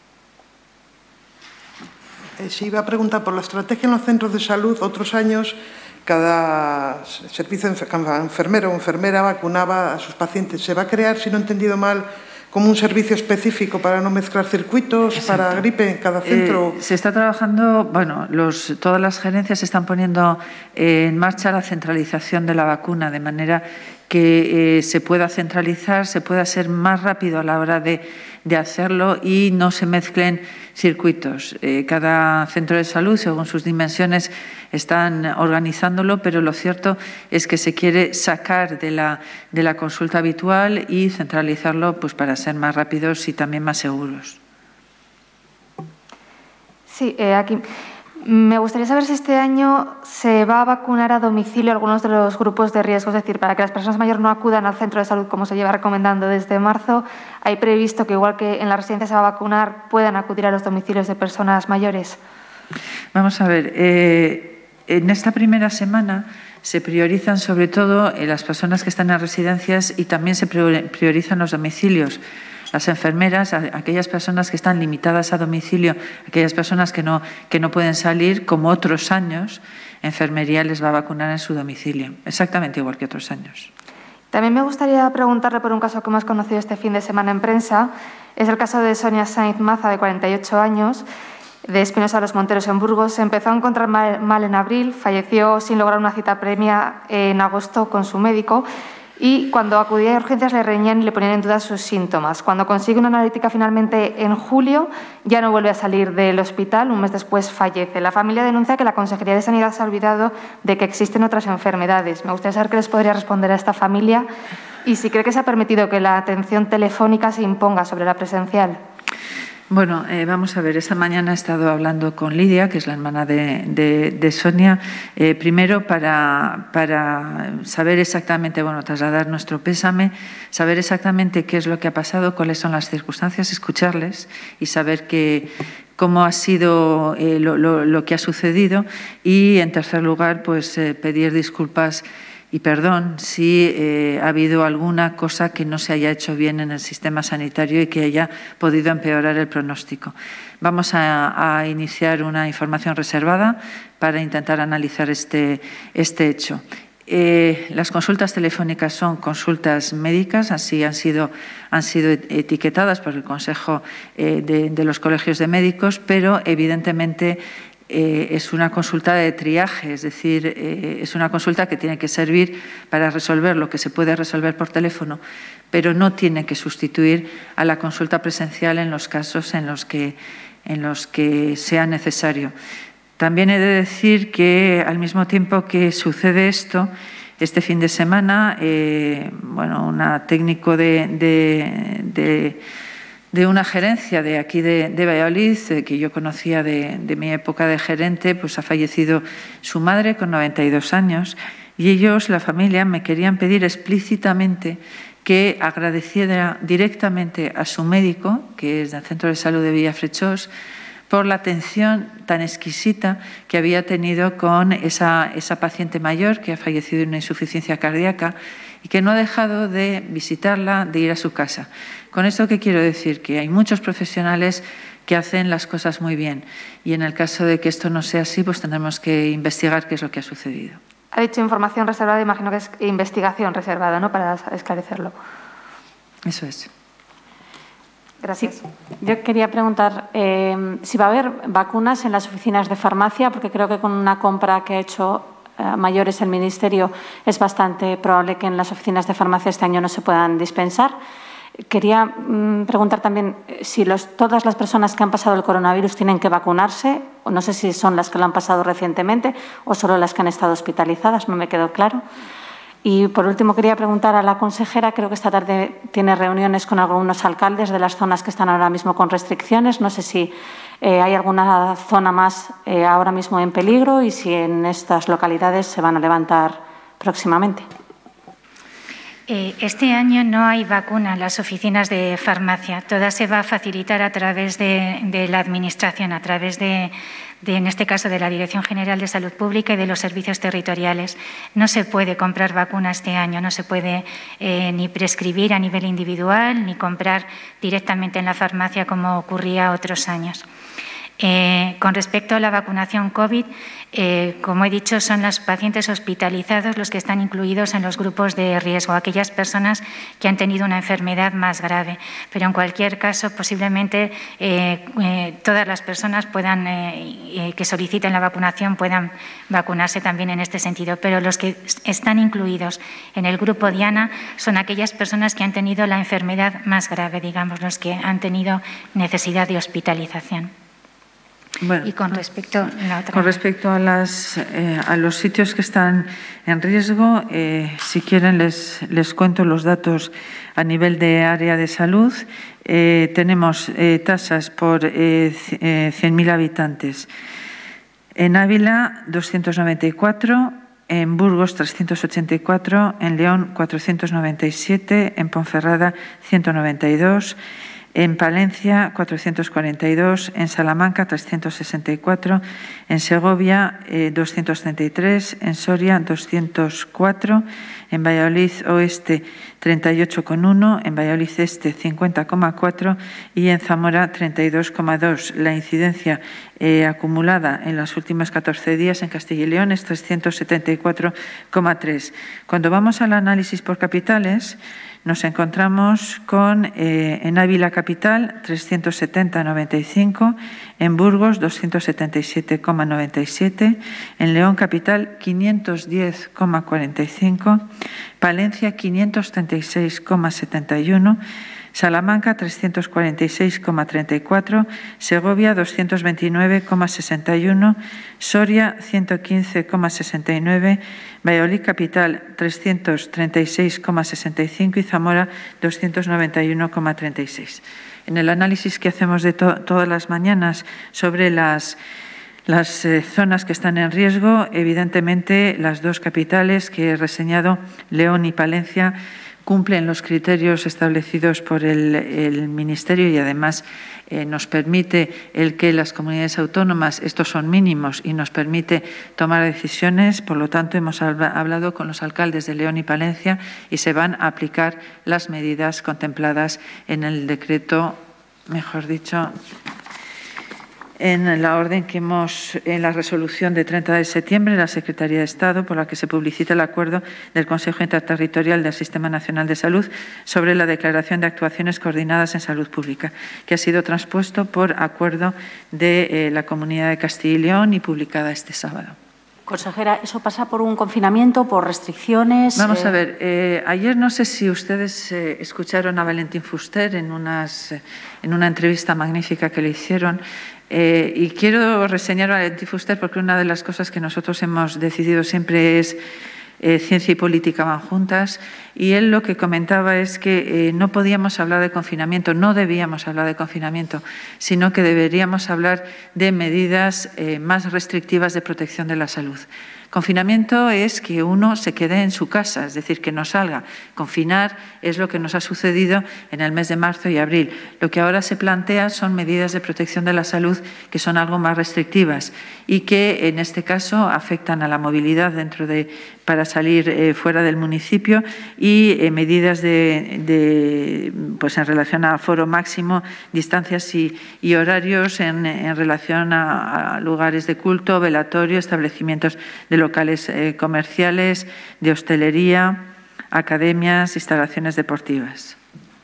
Eh, se iba a preguntar por la estrategia en los centros de salud. Otros años cada servicio enfermero o enfermera vacunaba a sus pacientes. ¿Se va a crear, si no he entendido mal, como un servicio específico para no mezclar circuitos? Exacto. Para gripe en cada centro? Eh, se está trabajando, bueno, los, todas las gerencias están poniendo eh, en marcha la centralización de la vacuna, de manera que eh, se pueda centralizar, se pueda ser más rápido a la hora de, de hacerlo y no se mezclen circuitos. Eh, cada centro de salud, según sus dimensiones, están organizándolo, pero lo cierto es que se quiere sacar de la, de la consulta habitual y centralizarlo pues, para ser más rápidos y también más seguros. Sí, eh, aquí. Me gustaría saber si este año se va a vacunar a domicilio algunos de los grupos de riesgo, es decir, para que las personas mayores no acudan al centro de salud como se lleva recomendando desde marzo. ¿Hay previsto que, igual que en la residencia se va a vacunar, puedan acudir a los domicilios de personas mayores? Vamos a ver, eh, en esta primera semana se priorizan sobre todo eh, las personas que están en residencias y también se priorizan los domicilios. Las enfermeras, aquellas personas que están limitadas a domicilio, aquellas personas que no, que no pueden salir, como otros años, enfermería les va a vacunar en su domicilio, exactamente igual que otros años. También me gustaría preguntarle por un caso que hemos conocido este fin de semana en prensa. Es el caso de Sonia Sainz Maza, de cuarenta y ocho años, de Espinosa de los Monteros, en Burgos. Se empezó a encontrar mal, mal en abril, falleció sin lograr una cita previa en agosto con su médico. Y cuando acudía a urgencias le reñían y le ponían en duda sus síntomas. Cuando consigue una analítica finalmente en julio, ya no vuelve a salir del hospital, un mes después fallece. La familia denuncia que la Consejería de Sanidad se ha olvidado de que existen otras enfermedades. Me gustaría saber qué les podría responder a esta familia y si cree que se ha permitido que la atención telefónica se imponga sobre la presencial. Bueno, eh, vamos a ver, esta mañana he estado hablando con Lidia, que es la hermana de, de, de Sonia, eh, primero para, para saber exactamente, bueno, trasladar nuestro pésame, saber exactamente qué es lo que ha pasado, cuáles son las circunstancias, escucharles y saber que, cómo ha sido eh, lo, lo, lo que ha sucedido y, en tercer lugar, pues eh, pedir disculpas y perdón si eh, ha habido alguna cosa que no se haya hecho bien en el sistema sanitario y que haya podido empeorar el pronóstico. Vamos a, a iniciar una información reservada para intentar analizar este, este hecho. Eh, las consultas telefónicas son consultas médicas, así han sido, han sido etiquetadas por el Consejo eh, de, de los Colegios de Médicos, pero evidentemente Eh, es una consulta de triaje, es decir, eh, es una consulta que tiene que servir para resolver lo que se puede resolver por teléfono, pero no tiene que sustituir a la consulta presencial en los casos en los que, en los que sea necesario. También he de decir que, al mismo tiempo que sucede esto, este fin de semana, eh, bueno, una técnico de, de, de de una gerencia de aquí de, de Valladolid, eh, que yo conocía de, de mi época de gerente, pues ha fallecido su madre con noventa y dos años y ellos, la familia, me querían pedir explícitamente que agradeciera directamente a su médico, que es del Centro de Salud de Villafrechós, por la atención tan exquisita que había tenido con esa, esa paciente mayor que ha fallecido de una insuficiencia cardíaca y que no ha dejado de visitarla, de ir a su casa. Con esto, ¿qué quiero decir? Que hay muchos profesionales que hacen las cosas muy bien y, en el caso de que esto no sea así, pues tendremos que investigar qué es lo que ha sucedido. Ha dicho información reservada, imagino que es investigación reservada, ¿no?, para esclarecerlo. Eso es. Gracias. Sí, yo quería preguntar eh, si va a haber vacunas en las oficinas de farmacia, porque creo que con una compra que ha hecho eh, mayores el Ministerio es bastante probable que en las oficinas de farmacia este año no se puedan dispensar. Quería mmm, preguntar también si los, todas las personas que han pasado el coronavirus tienen que vacunarse no sé si son las que lo han pasado recientemente o solo las que han estado hospitalizadas, no me quedó claro. Y, por último, quería preguntar a la consejera, creo que esta tarde tiene reuniones con algunos alcaldes de las zonas que están ahora mismo con restricciones. No sé si eh, hay alguna zona más eh, ahora mismo en peligro y si en estas localidades se van a levantar próximamente. Este año no hay vacuna en las oficinas de farmacia. Toda se va a facilitar a través de, de la Administración, a través de, de, en este caso, de la Dirección General de Salud Pública y de los servicios territoriales. No se puede comprar vacuna este año, no se puede eh, ni prescribir a nivel individual ni comprar directamente en la farmacia como ocurría otros años. Eh, con respecto a la vacunación COVID, eh, como he dicho, son los pacientes hospitalizados los que están incluidos en los grupos de riesgo, aquellas personas que han tenido una enfermedad más grave. Pero, en cualquier caso, posiblemente eh, eh, todas las personas puedan, eh, eh, que soliciten la vacunación puedan vacunarse también en este sentido. Pero los que están incluidos en el grupo Diana son aquellas personas que han tenido la enfermedad más grave, digamos, los que han tenido necesidad de hospitalización. Bueno, y con respecto, a, la otra... con respecto a, las, eh, a los sitios que están en riesgo, eh, si quieren les, les cuento los datos a nivel de área de salud. Eh, tenemos eh, tasas por eh, cien mil habitantes. En Ávila, doscientos noventa y cuatro, en Burgos, trescientos ochenta y cuatro, en León, cuatrocientos noventa y siete, en Ponferrada, ciento noventa y dos, en Palencia, cuatrocientos cuarenta y dos, en Salamanca, trescientos sesenta y cuatro, en Segovia, eh, doscientos treinta y tres, en Soria, doscientos cuatro, en Valladolid Oeste, treinta y ocho coma uno, en Valladolid Este, cincuenta coma cuatro y en Zamora, treinta y dos coma dos. La incidencia eh, acumulada en los últimos catorce días en Castilla y León es trescientos setenta y cuatro coma tres. Cuando vamos al análisis por capitales, nos encontramos con, eh, en Ávila Capital, trescientos setenta coma noventa y cinco, en Burgos, doscientos setenta y siete coma noventa y siete, en León Capital, quinientos diez coma cuarenta y cinco, Palencia, quinientos treinta y seis coma setenta y uno, Salamanca, trescientos cuarenta y seis coma treinta y cuatro, Segovia, doscientos veintinueve coma sesenta y uno, Soria, ciento quince coma sesenta y nueve, Valladolid Capital, trescientos treinta y seis coma sesenta y cinco y Zamora, doscientos noventa y uno coma treinta y seis. En el análisis que hacemos de to todas las mañanas sobre las Las eh, zonas que están en riesgo, evidentemente, las dos capitales que he reseñado, León y Palencia, cumplen los criterios establecidos por el, el Ministerio y, además, eh, nos permite el que las comunidades autónomas, estos son mínimos, y nos permite tomar decisiones. Por lo tanto, hemos hablado con los alcaldes de León y Palencia y se van a aplicar las medidas contempladas en el decreto, mejor dicho, en la orden que hemos, en la resolución de treinta de septiembre de la Secretaría de Estado, por la que se publicita el acuerdo del Consejo Interterritorial del Sistema Nacional de Salud sobre la declaración de actuaciones coordinadas en salud pública, que ha sido transpuesto por acuerdo de eh, la Comunidad de Castilla y León y publicada este sábado. Consejera, ¿eso pasa por un confinamiento, por restricciones? Vamos eh... a ver, eh, ayer no sé si ustedes eh, escucharon a Valentín Fuster en, unas, en una entrevista magnífica que le hicieron. Eh, y quiero reseñar a Valentín Fuster porque una de las cosas que nosotros hemos decidido siempre es eh, ciencia y política van juntas, y él lo que comentaba es que eh, no podíamos hablar de confinamiento, no debíamos hablar de confinamiento, sino que deberíamos hablar de medidas eh, más restrictivas de protección de la salud. Confinamiento es que uno se quede en su casa, es decir, que no salga. Confinar es lo que nos ha sucedido en el mes de marzo y abril. Lo que ahora se plantea son medidas de protección de la salud que son algo más restrictivas y que, en este caso, afectan a la movilidad dentro de, para salir eh, fuera del municipio y eh, medidas de, de, pues en relación a aforo máximo, distancias y, y horarios en, en relación a, a lugares de culto, velatorio, establecimientos de locales eh, comerciales, de hostelería, academias, instalaciones deportivas.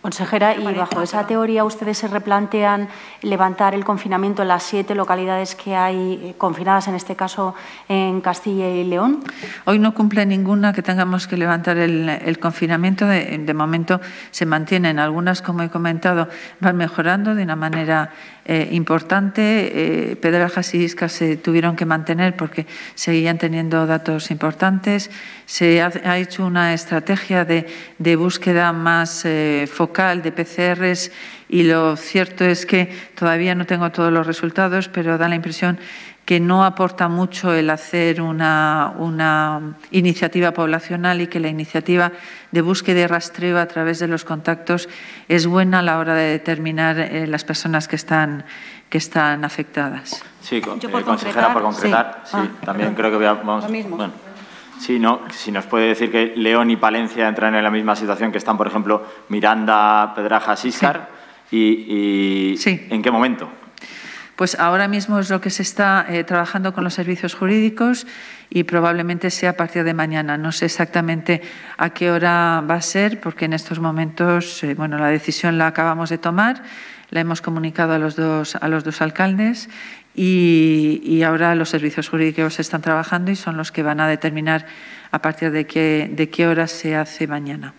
Consejera, y bajo esa teoría, ¿ustedes se replantean levantar el confinamiento en las siete localidades que hay confinadas, en este caso en Castilla y León? Hoy no cumple ninguna que tengamos que levantar el, el confinamiento. De, de momento se mantienen. Algunas, como he comentado, van mejorando de una manera eh, importante. Eh, Pedrajas y Iscar se tuvieron que mantener porque seguían teniendo datos importantes. Se ha, ha hecho una estrategia de, de búsqueda más eh, focal de P C Rs y lo cierto es que todavía no tengo todos los resultados, pero da la impresión que no aporta mucho el hacer una, una iniciativa poblacional y que la iniciativa de búsqueda y rastreo a través de los contactos es buena a la hora de determinar eh, las personas que están, que están afectadas. Sí, con, Yo por eh, consejera, por concretar, sí. sí, Ah, también creo que voy a, vamos, lo mismo. bueno, sí, no, si nos puede decir que León y Palencia entran en la misma situación que están, por ejemplo, Miranda, Pedrajas, Íscar, sí. y, y sí. ¿en qué momento? Pues ahora mismo es lo que se está eh, trabajando con los servicios jurídicos y probablemente sea a partir de mañana. No sé exactamente a qué hora va a ser, porque en estos momentos, eh, bueno, la decisión la acabamos de tomar, la hemos comunicado a los dos, a los dos alcaldes y, y ahora los servicios jurídicos están trabajando y son los que van a determinar a partir de qué, de qué hora se hace mañana.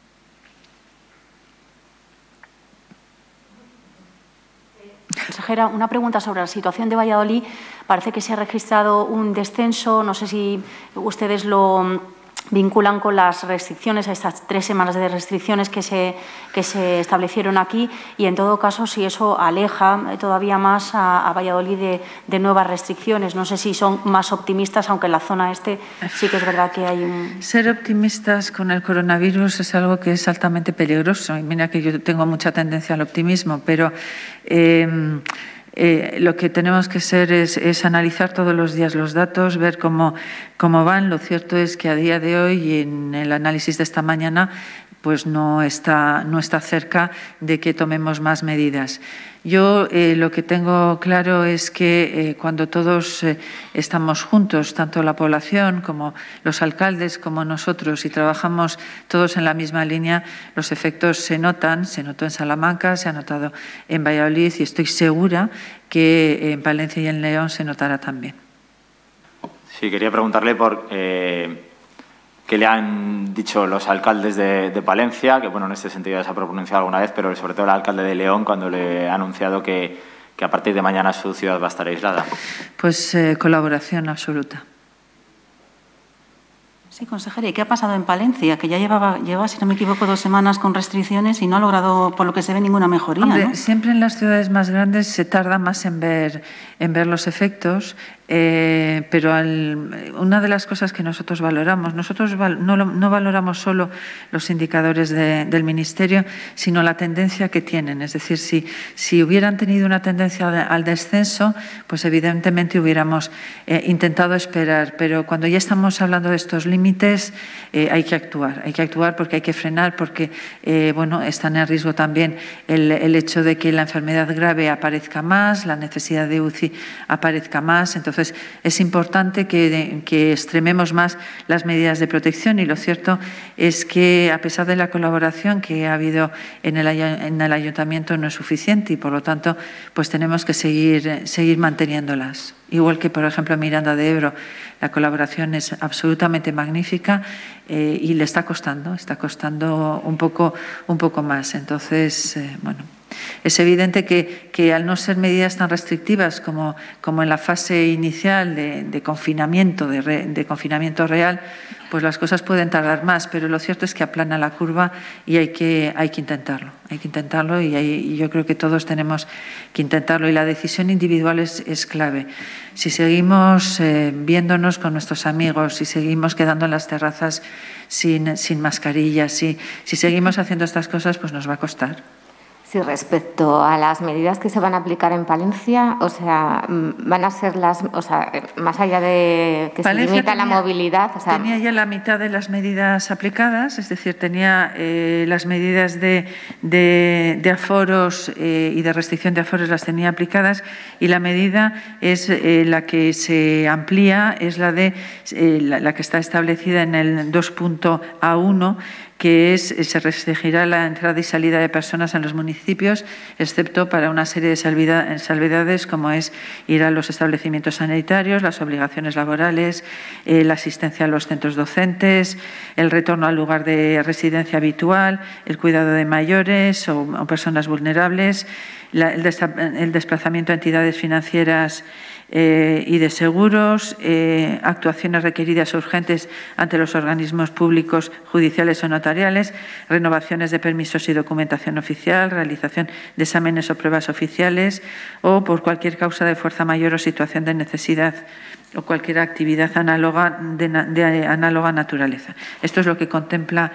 Consejera, una pregunta sobre la situación de Valladolid. Parece que se ha registrado un descenso. No sé si ustedes lo vinculan con las restricciones, a estas tres semanas de restricciones que se, que se establecieron aquí y, en todo caso, si eso aleja todavía más a, a Valladolid de, de nuevas restricciones. No sé si son más optimistas, aunque en la zona este sí que es verdad que hay un... Ser optimistas con el coronavirus es algo que es altamente peligroso. Y mira que yo tengo mucha tendencia al optimismo, pero... Eh, Eh, lo que tenemos que ser es, es analizar todos los días los datos, ver cómo, cómo van. Lo cierto es que a día de hoy, y en el análisis de esta mañana, pues no está, no está cerca de que tomemos más medidas. Yo eh, lo que tengo claro es que eh, cuando todos eh, estamos juntos, tanto la población como los alcaldes como nosotros, y trabajamos todos en la misma línea, los efectos se notan. Se notó en Salamanca, se ha notado en Valladolid y estoy segura que en Palencia y en León se notará también. Sí, quería preguntarle por... Eh, ¿qué le han dicho los alcaldes de, de Palencia? Que, bueno, en este sentido ya se ha pronunciado alguna vez, pero sobre todo el alcalde de León, cuando le ha anunciado que, que a partir de mañana su ciudad va a estar aislada. Pues eh, colaboración absoluta. Sí, consejera, ¿y qué ha pasado en Palencia? Que ya llevaba, lleva, si no me equivoco, dos semanas con restricciones y no ha logrado, por lo que se ve, ninguna mejoría. Hombre, ¿no? Siempre en las ciudades más grandes se tarda más en ver, en ver los efectos, eh, pero al, una de las cosas que nosotros valoramos, nosotros val, no, no valoramos solo los indicadores de, del Ministerio, sino la tendencia que tienen. Es decir, si, si hubieran tenido una tendencia de, al descenso, pues evidentemente hubiéramos eh, intentado esperar, pero cuando ya estamos hablando de estos límites, eh, hay que actuar, hay que actuar porque hay que frenar, porque eh, bueno, están en riesgo también el, el hecho de que la enfermedad grave aparezca más, la necesidad de U C I aparezca más. Entonces, es importante que, que extrememos más las medidas de protección y lo cierto es que, a pesar de la colaboración que ha habido en el, en el ayuntamiento, no es suficiente y, por lo tanto, pues tenemos que seguir, seguir manteniéndolas. Igual que, por ejemplo, en Miranda de Ebro, la colaboración es absolutamente magnífica eh, y le está costando, está costando un poco, un poco más. Entonces, eh, bueno, es evidente que, que al no ser medidas tan restrictivas como, como en la fase inicial de, de confinamiento, de, re, de confinamiento real, pues las cosas pueden tardar más, pero lo cierto es que aplana la curva y hay que, hay que intentarlo, hay que intentarlo y, hay, y yo creo que todos tenemos que intentarlo y la decisión individual es, es clave. Si seguimos eh, viéndonos con nuestros amigos, si seguimos quedando en las terrazas sin, sin mascarillas, si, si seguimos haciendo estas cosas, pues nos va a costar. Sí, respecto a las medidas que se van a aplicar en Palencia, o sea, van a ser las, o sea, más allá de que Palencia se limita tenía, la movilidad. O sea, tenía ya la mitad de las medidas aplicadas, es decir, tenía eh, las medidas de, de, de aforos eh, y de restricción de aforos las tenía aplicadas y la medida es eh, la que se amplía, es la de eh, la, la que está establecida en el dos punto A uno, que es, se restringirá la entrada y salida de personas en los municipios, excepto para una serie de salvedades, como es ir a los establecimientos sanitarios, las obligaciones laborales, eh, la asistencia a los centros docentes, el retorno al lugar de residencia habitual, el cuidado de mayores o, o personas vulnerables, la, el, el desplazamiento a entidades financieras Eh, y de seguros, eh, actuaciones requeridas urgentes ante los organismos públicos, judiciales o notariales, renovaciones de permisos y documentación oficial, realización de exámenes o pruebas oficiales o por cualquier causa de fuerza mayor o situación de necesidad o cualquier actividad análoga de, de análoga naturaleza. Esto es lo que contempla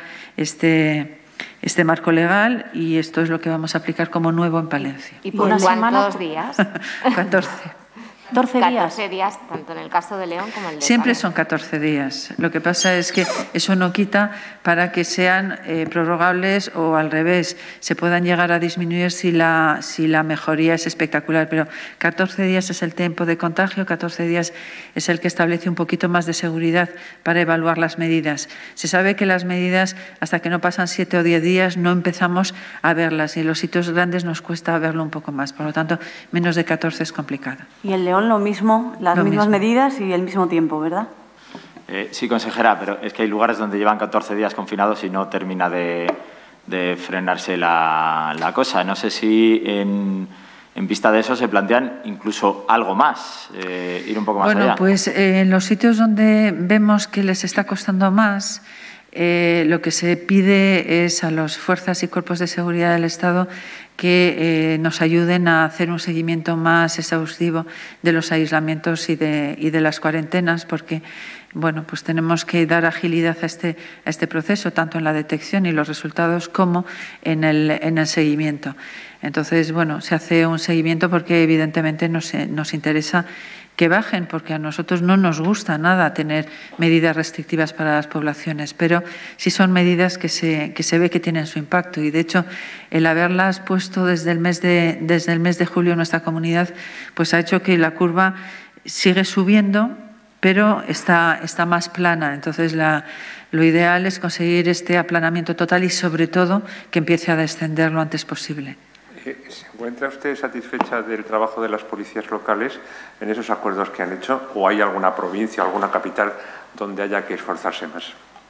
este este marco legal y esto es lo que vamos a aplicar como nuevo en Palencia. ¿Y por cuántos días? catorce. catorce días. catorce días, tanto en el caso de León como en el de Siempre Palencia. son catorce días. Lo que pasa es que eso no quita para que sean eh, prorrogables o al revés, se puedan llegar a disminuir si la, si la mejoría es espectacular. Pero catorce días es el tiempo de contagio, catorce días es el que establece un poquito más de seguridad para evaluar las medidas. Se sabe que las medidas, hasta que no pasan siete o diez días, no empezamos a verlas y en los sitios grandes nos cuesta verlo un poco más. Por lo tanto, menos de catorce es complicado. Y el León lo mismo, las lo mismas mismo. medidas y el mismo tiempo, ¿verdad? Eh, sí, consejera, pero es que hay lugares donde llevan catorce días confinados y no termina de, de frenarse la, la cosa. No sé si en, en vista de eso se plantean incluso algo más, eh, ir un poco más bueno, allá. Bueno, pues eh, en los sitios donde vemos que les está costando más, eh, lo que se pide es a las fuerzas y cuerpos de seguridad del Estado que eh, nos ayuden a hacer un seguimiento más exhaustivo de los aislamientos y de, y de las cuarentenas, porque bueno, pues tenemos que dar agilidad a este, a este proceso, tanto en la detección y los resultados como en el, en el seguimiento. Entonces, bueno, se hace un seguimiento porque evidentemente nos, nos interesa que bajen, porque a nosotros no nos gusta nada tener medidas restrictivas para las poblaciones, pero sí son medidas que se, que se ve que tienen su impacto y, de hecho, el haberlas puesto desde el mes de, desde el mes de julio en nuestra comunidad, pues ha hecho que la curva sigue subiendo, pero está, está más plana. Entonces, la, lo ideal es conseguir este aplanamiento total y, sobre todo, que empiece a descender lo antes posible. ¿Se encuentra usted satisfecha del trabajo de las policías locales en esos acuerdos que han hecho o hay alguna provincia, alguna capital donde haya que esforzarse más?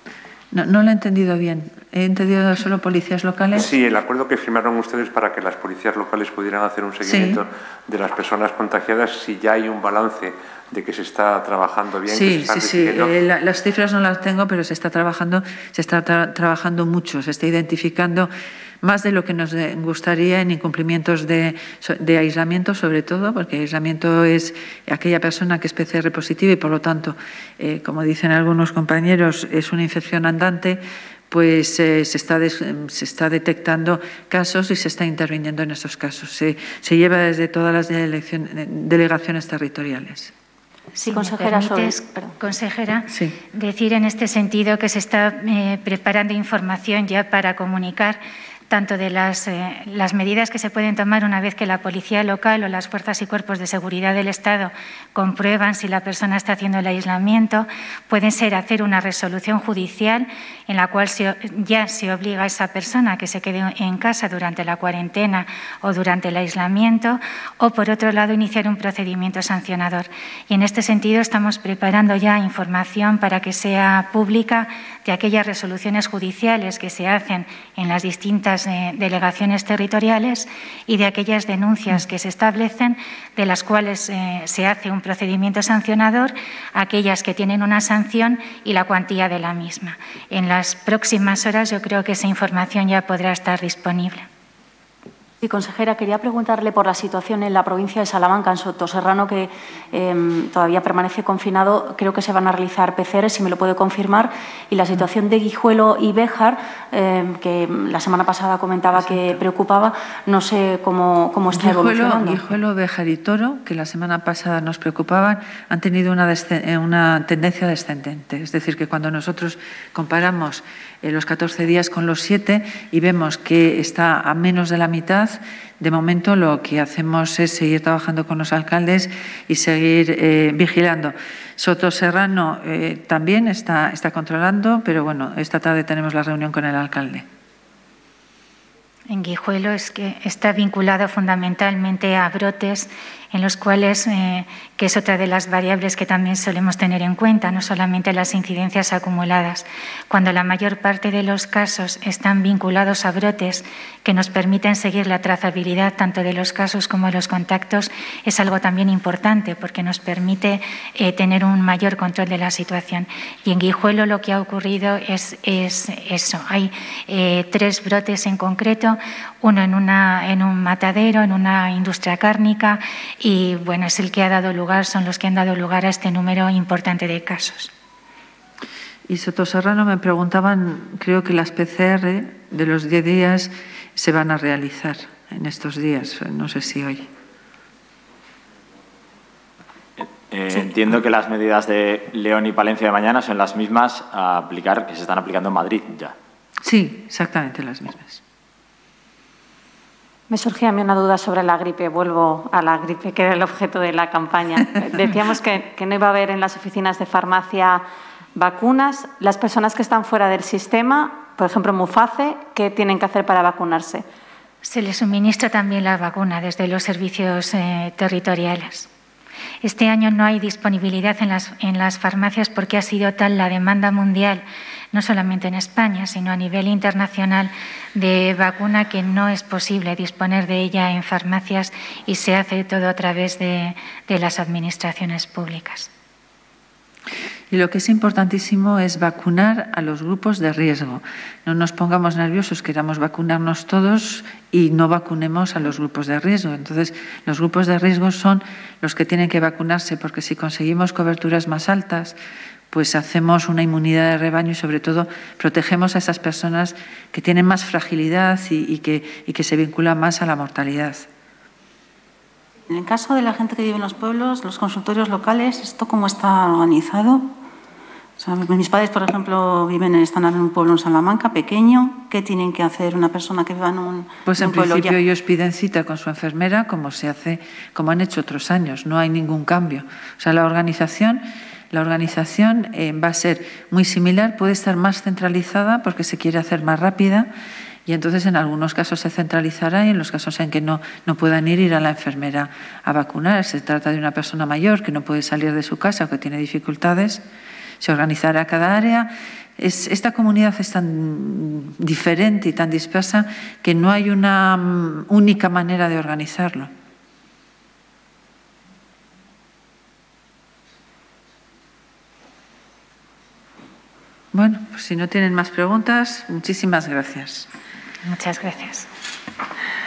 No, no lo he entendido bien. ¿He entendido solo policías locales? Sí, el acuerdo que firmaron ustedes para que las policías locales pudieran hacer un seguimiento sí. de las personas contagiadas, si ya hay un balance de que se está trabajando bien. Sí, que se están sí, sí. decidiendo... Eh, la, las cifras no las tengo, pero se está trabajando, se está tra trabajando mucho, se está identificando más de lo que nos gustaría en incumplimientos de, de aislamiento, sobre todo, porque aislamiento es aquella persona que es P C R positiva y, por lo tanto, eh, como dicen algunos compañeros, es una infección andante, pues eh, se, está des, se está detectando casos y se está interviniendo en esos casos. Se, se lleva desde todas las delegaciones territoriales. Sí, si consejera, me permites, sobre... consejera, sí. decir en este sentido que se está eh, preparando información ya para comunicar tanto de las, eh, las medidas que se pueden tomar una vez que la policía local o las fuerzas y cuerpos de seguridad del Estado comprueban si la persona está haciendo el aislamiento, pueden ser hacer una resolución judicial en la cual se, ya se obliga a esa persona a que se quede en casa durante la cuarentena o durante el aislamiento, o por otro lado iniciar un procedimiento sancionador. Y en este sentido estamos preparando ya información para que sea pública de aquellas resoluciones judiciales que se hacen en las distintas eh, delegaciones territoriales y de aquellas denuncias que se establecen, de las cuales eh, se hace un procedimiento sancionador, aquellas que tienen una sanción y la cuantía de la misma. En las próximas horas yo creo que esa información ya podrá estar disponible. Sí, consejera, quería preguntarle por la situación en la provincia de Salamanca, en Sotoserrano, que eh, todavía permanece confinado. Creo que se van a realizar P C R, si me lo puede confirmar. Y la situación de Guijuelo y Béjar, eh, que la semana pasada comentaba Exacto. que preocupaba, no sé cómo, cómo está Guijuelo, evolucionando. Guijuelo, Béjar y Toro, que la semana pasada nos preocupaban, han tenido una, una tendencia descendente. Es decir, que cuando nosotros comparamos eh, los catorce días con los siete y vemos que está a menos de la mitad, de momento lo que hacemos es seguir trabajando con los alcaldes y seguir eh, vigilando. Soto Serrano eh, también está, está controlando, pero bueno, esta tarde tenemos la reunión con el alcalde. En Guijuelo es que está vinculado fundamentalmente a brotes en los cuales, eh, que es otra de las variables que también solemos tener en cuenta, no solamente las incidencias acumuladas. Cuando la mayor parte de los casos están vinculados a brotes que nos permiten seguir la trazabilidad tanto de los casos como de los contactos, es algo también importante porque nos permite eh, tener un mayor control de la situación. Y en Guijuelo lo que ha ocurrido es, es eso. Hay eh, tres brotes en concreto, uno en, una, en un matadero, en una industria cárnica, y bueno, es el que ha dado lugar, son los que han dado lugar a este número importante de casos. Y Soto Serrano me preguntaban, creo que las P C R de los diez días se van a realizar en estos días, no sé si hoy. Eh, sí. Entiendo que las medidas de León y Palencia de mañana son las mismas a aplicar, que se están aplicando en Madrid ya. Sí, exactamente las mismas. Me surgía a mí una duda sobre la gripe. Vuelvo a la gripe, que era el objeto de la campaña. Decíamos que, que no iba a haber en las oficinas de farmacia vacunas. Las personas que están fuera del sistema, por ejemplo, Muface, ¿qué tienen que hacer para vacunarse? Se les suministra también la vacuna desde los servicios eh, territoriales. Este año no hay disponibilidad en las, en las farmacias porque ha sido tal la demanda mundial, no solamente en España, sino a nivel internacional, de vacuna que no es posible disponer de ella en farmacias y se hace todo a través de, de las administraciones públicas. Y lo que es importantísimo es vacunar a los grupos de riesgo. No nos pongamos nerviosos, queramos vacunarnos todos y no vacunemos a los grupos de riesgo. Entonces, los grupos de riesgo son los que tienen que vacunarse, porque si conseguimos coberturas más altas, pues hacemos una inmunidad de rebaño y, sobre todo, protegemos a esas personas que tienen más fragilidad y, y, que, y que se vinculan más a la mortalidad. En el caso de la gente que vive en los pueblos, los consultorios locales, ¿esto cómo está organizado? O sea, mis padres, por ejemplo, viven, están en un pueblo en Salamanca, pequeño. ¿Qué tienen que hacer una persona que viva en un, pues en en un pueblo? Pues en principio ya? ellos piden cita con su enfermera, como se hace, como han hecho otros años. No hay ningún cambio. O sea, la organización, la organización eh, va a ser muy similar, puede estar más centralizada porque se quiere hacer más rápida. Y entonces en algunos casos se centralizará y en los casos en que no, no puedan ir, ir a la enfermera a vacunar. Se trata de una persona mayor que no puede salir de su casa o que tiene dificultades. Se organizará cada área. Es, esta comunidad es tan diferente y tan dispersa que no hay una um, única manera de organizarlo. Bueno, pues si no tienen más preguntas, muchísimas gracias. Muchas gracias.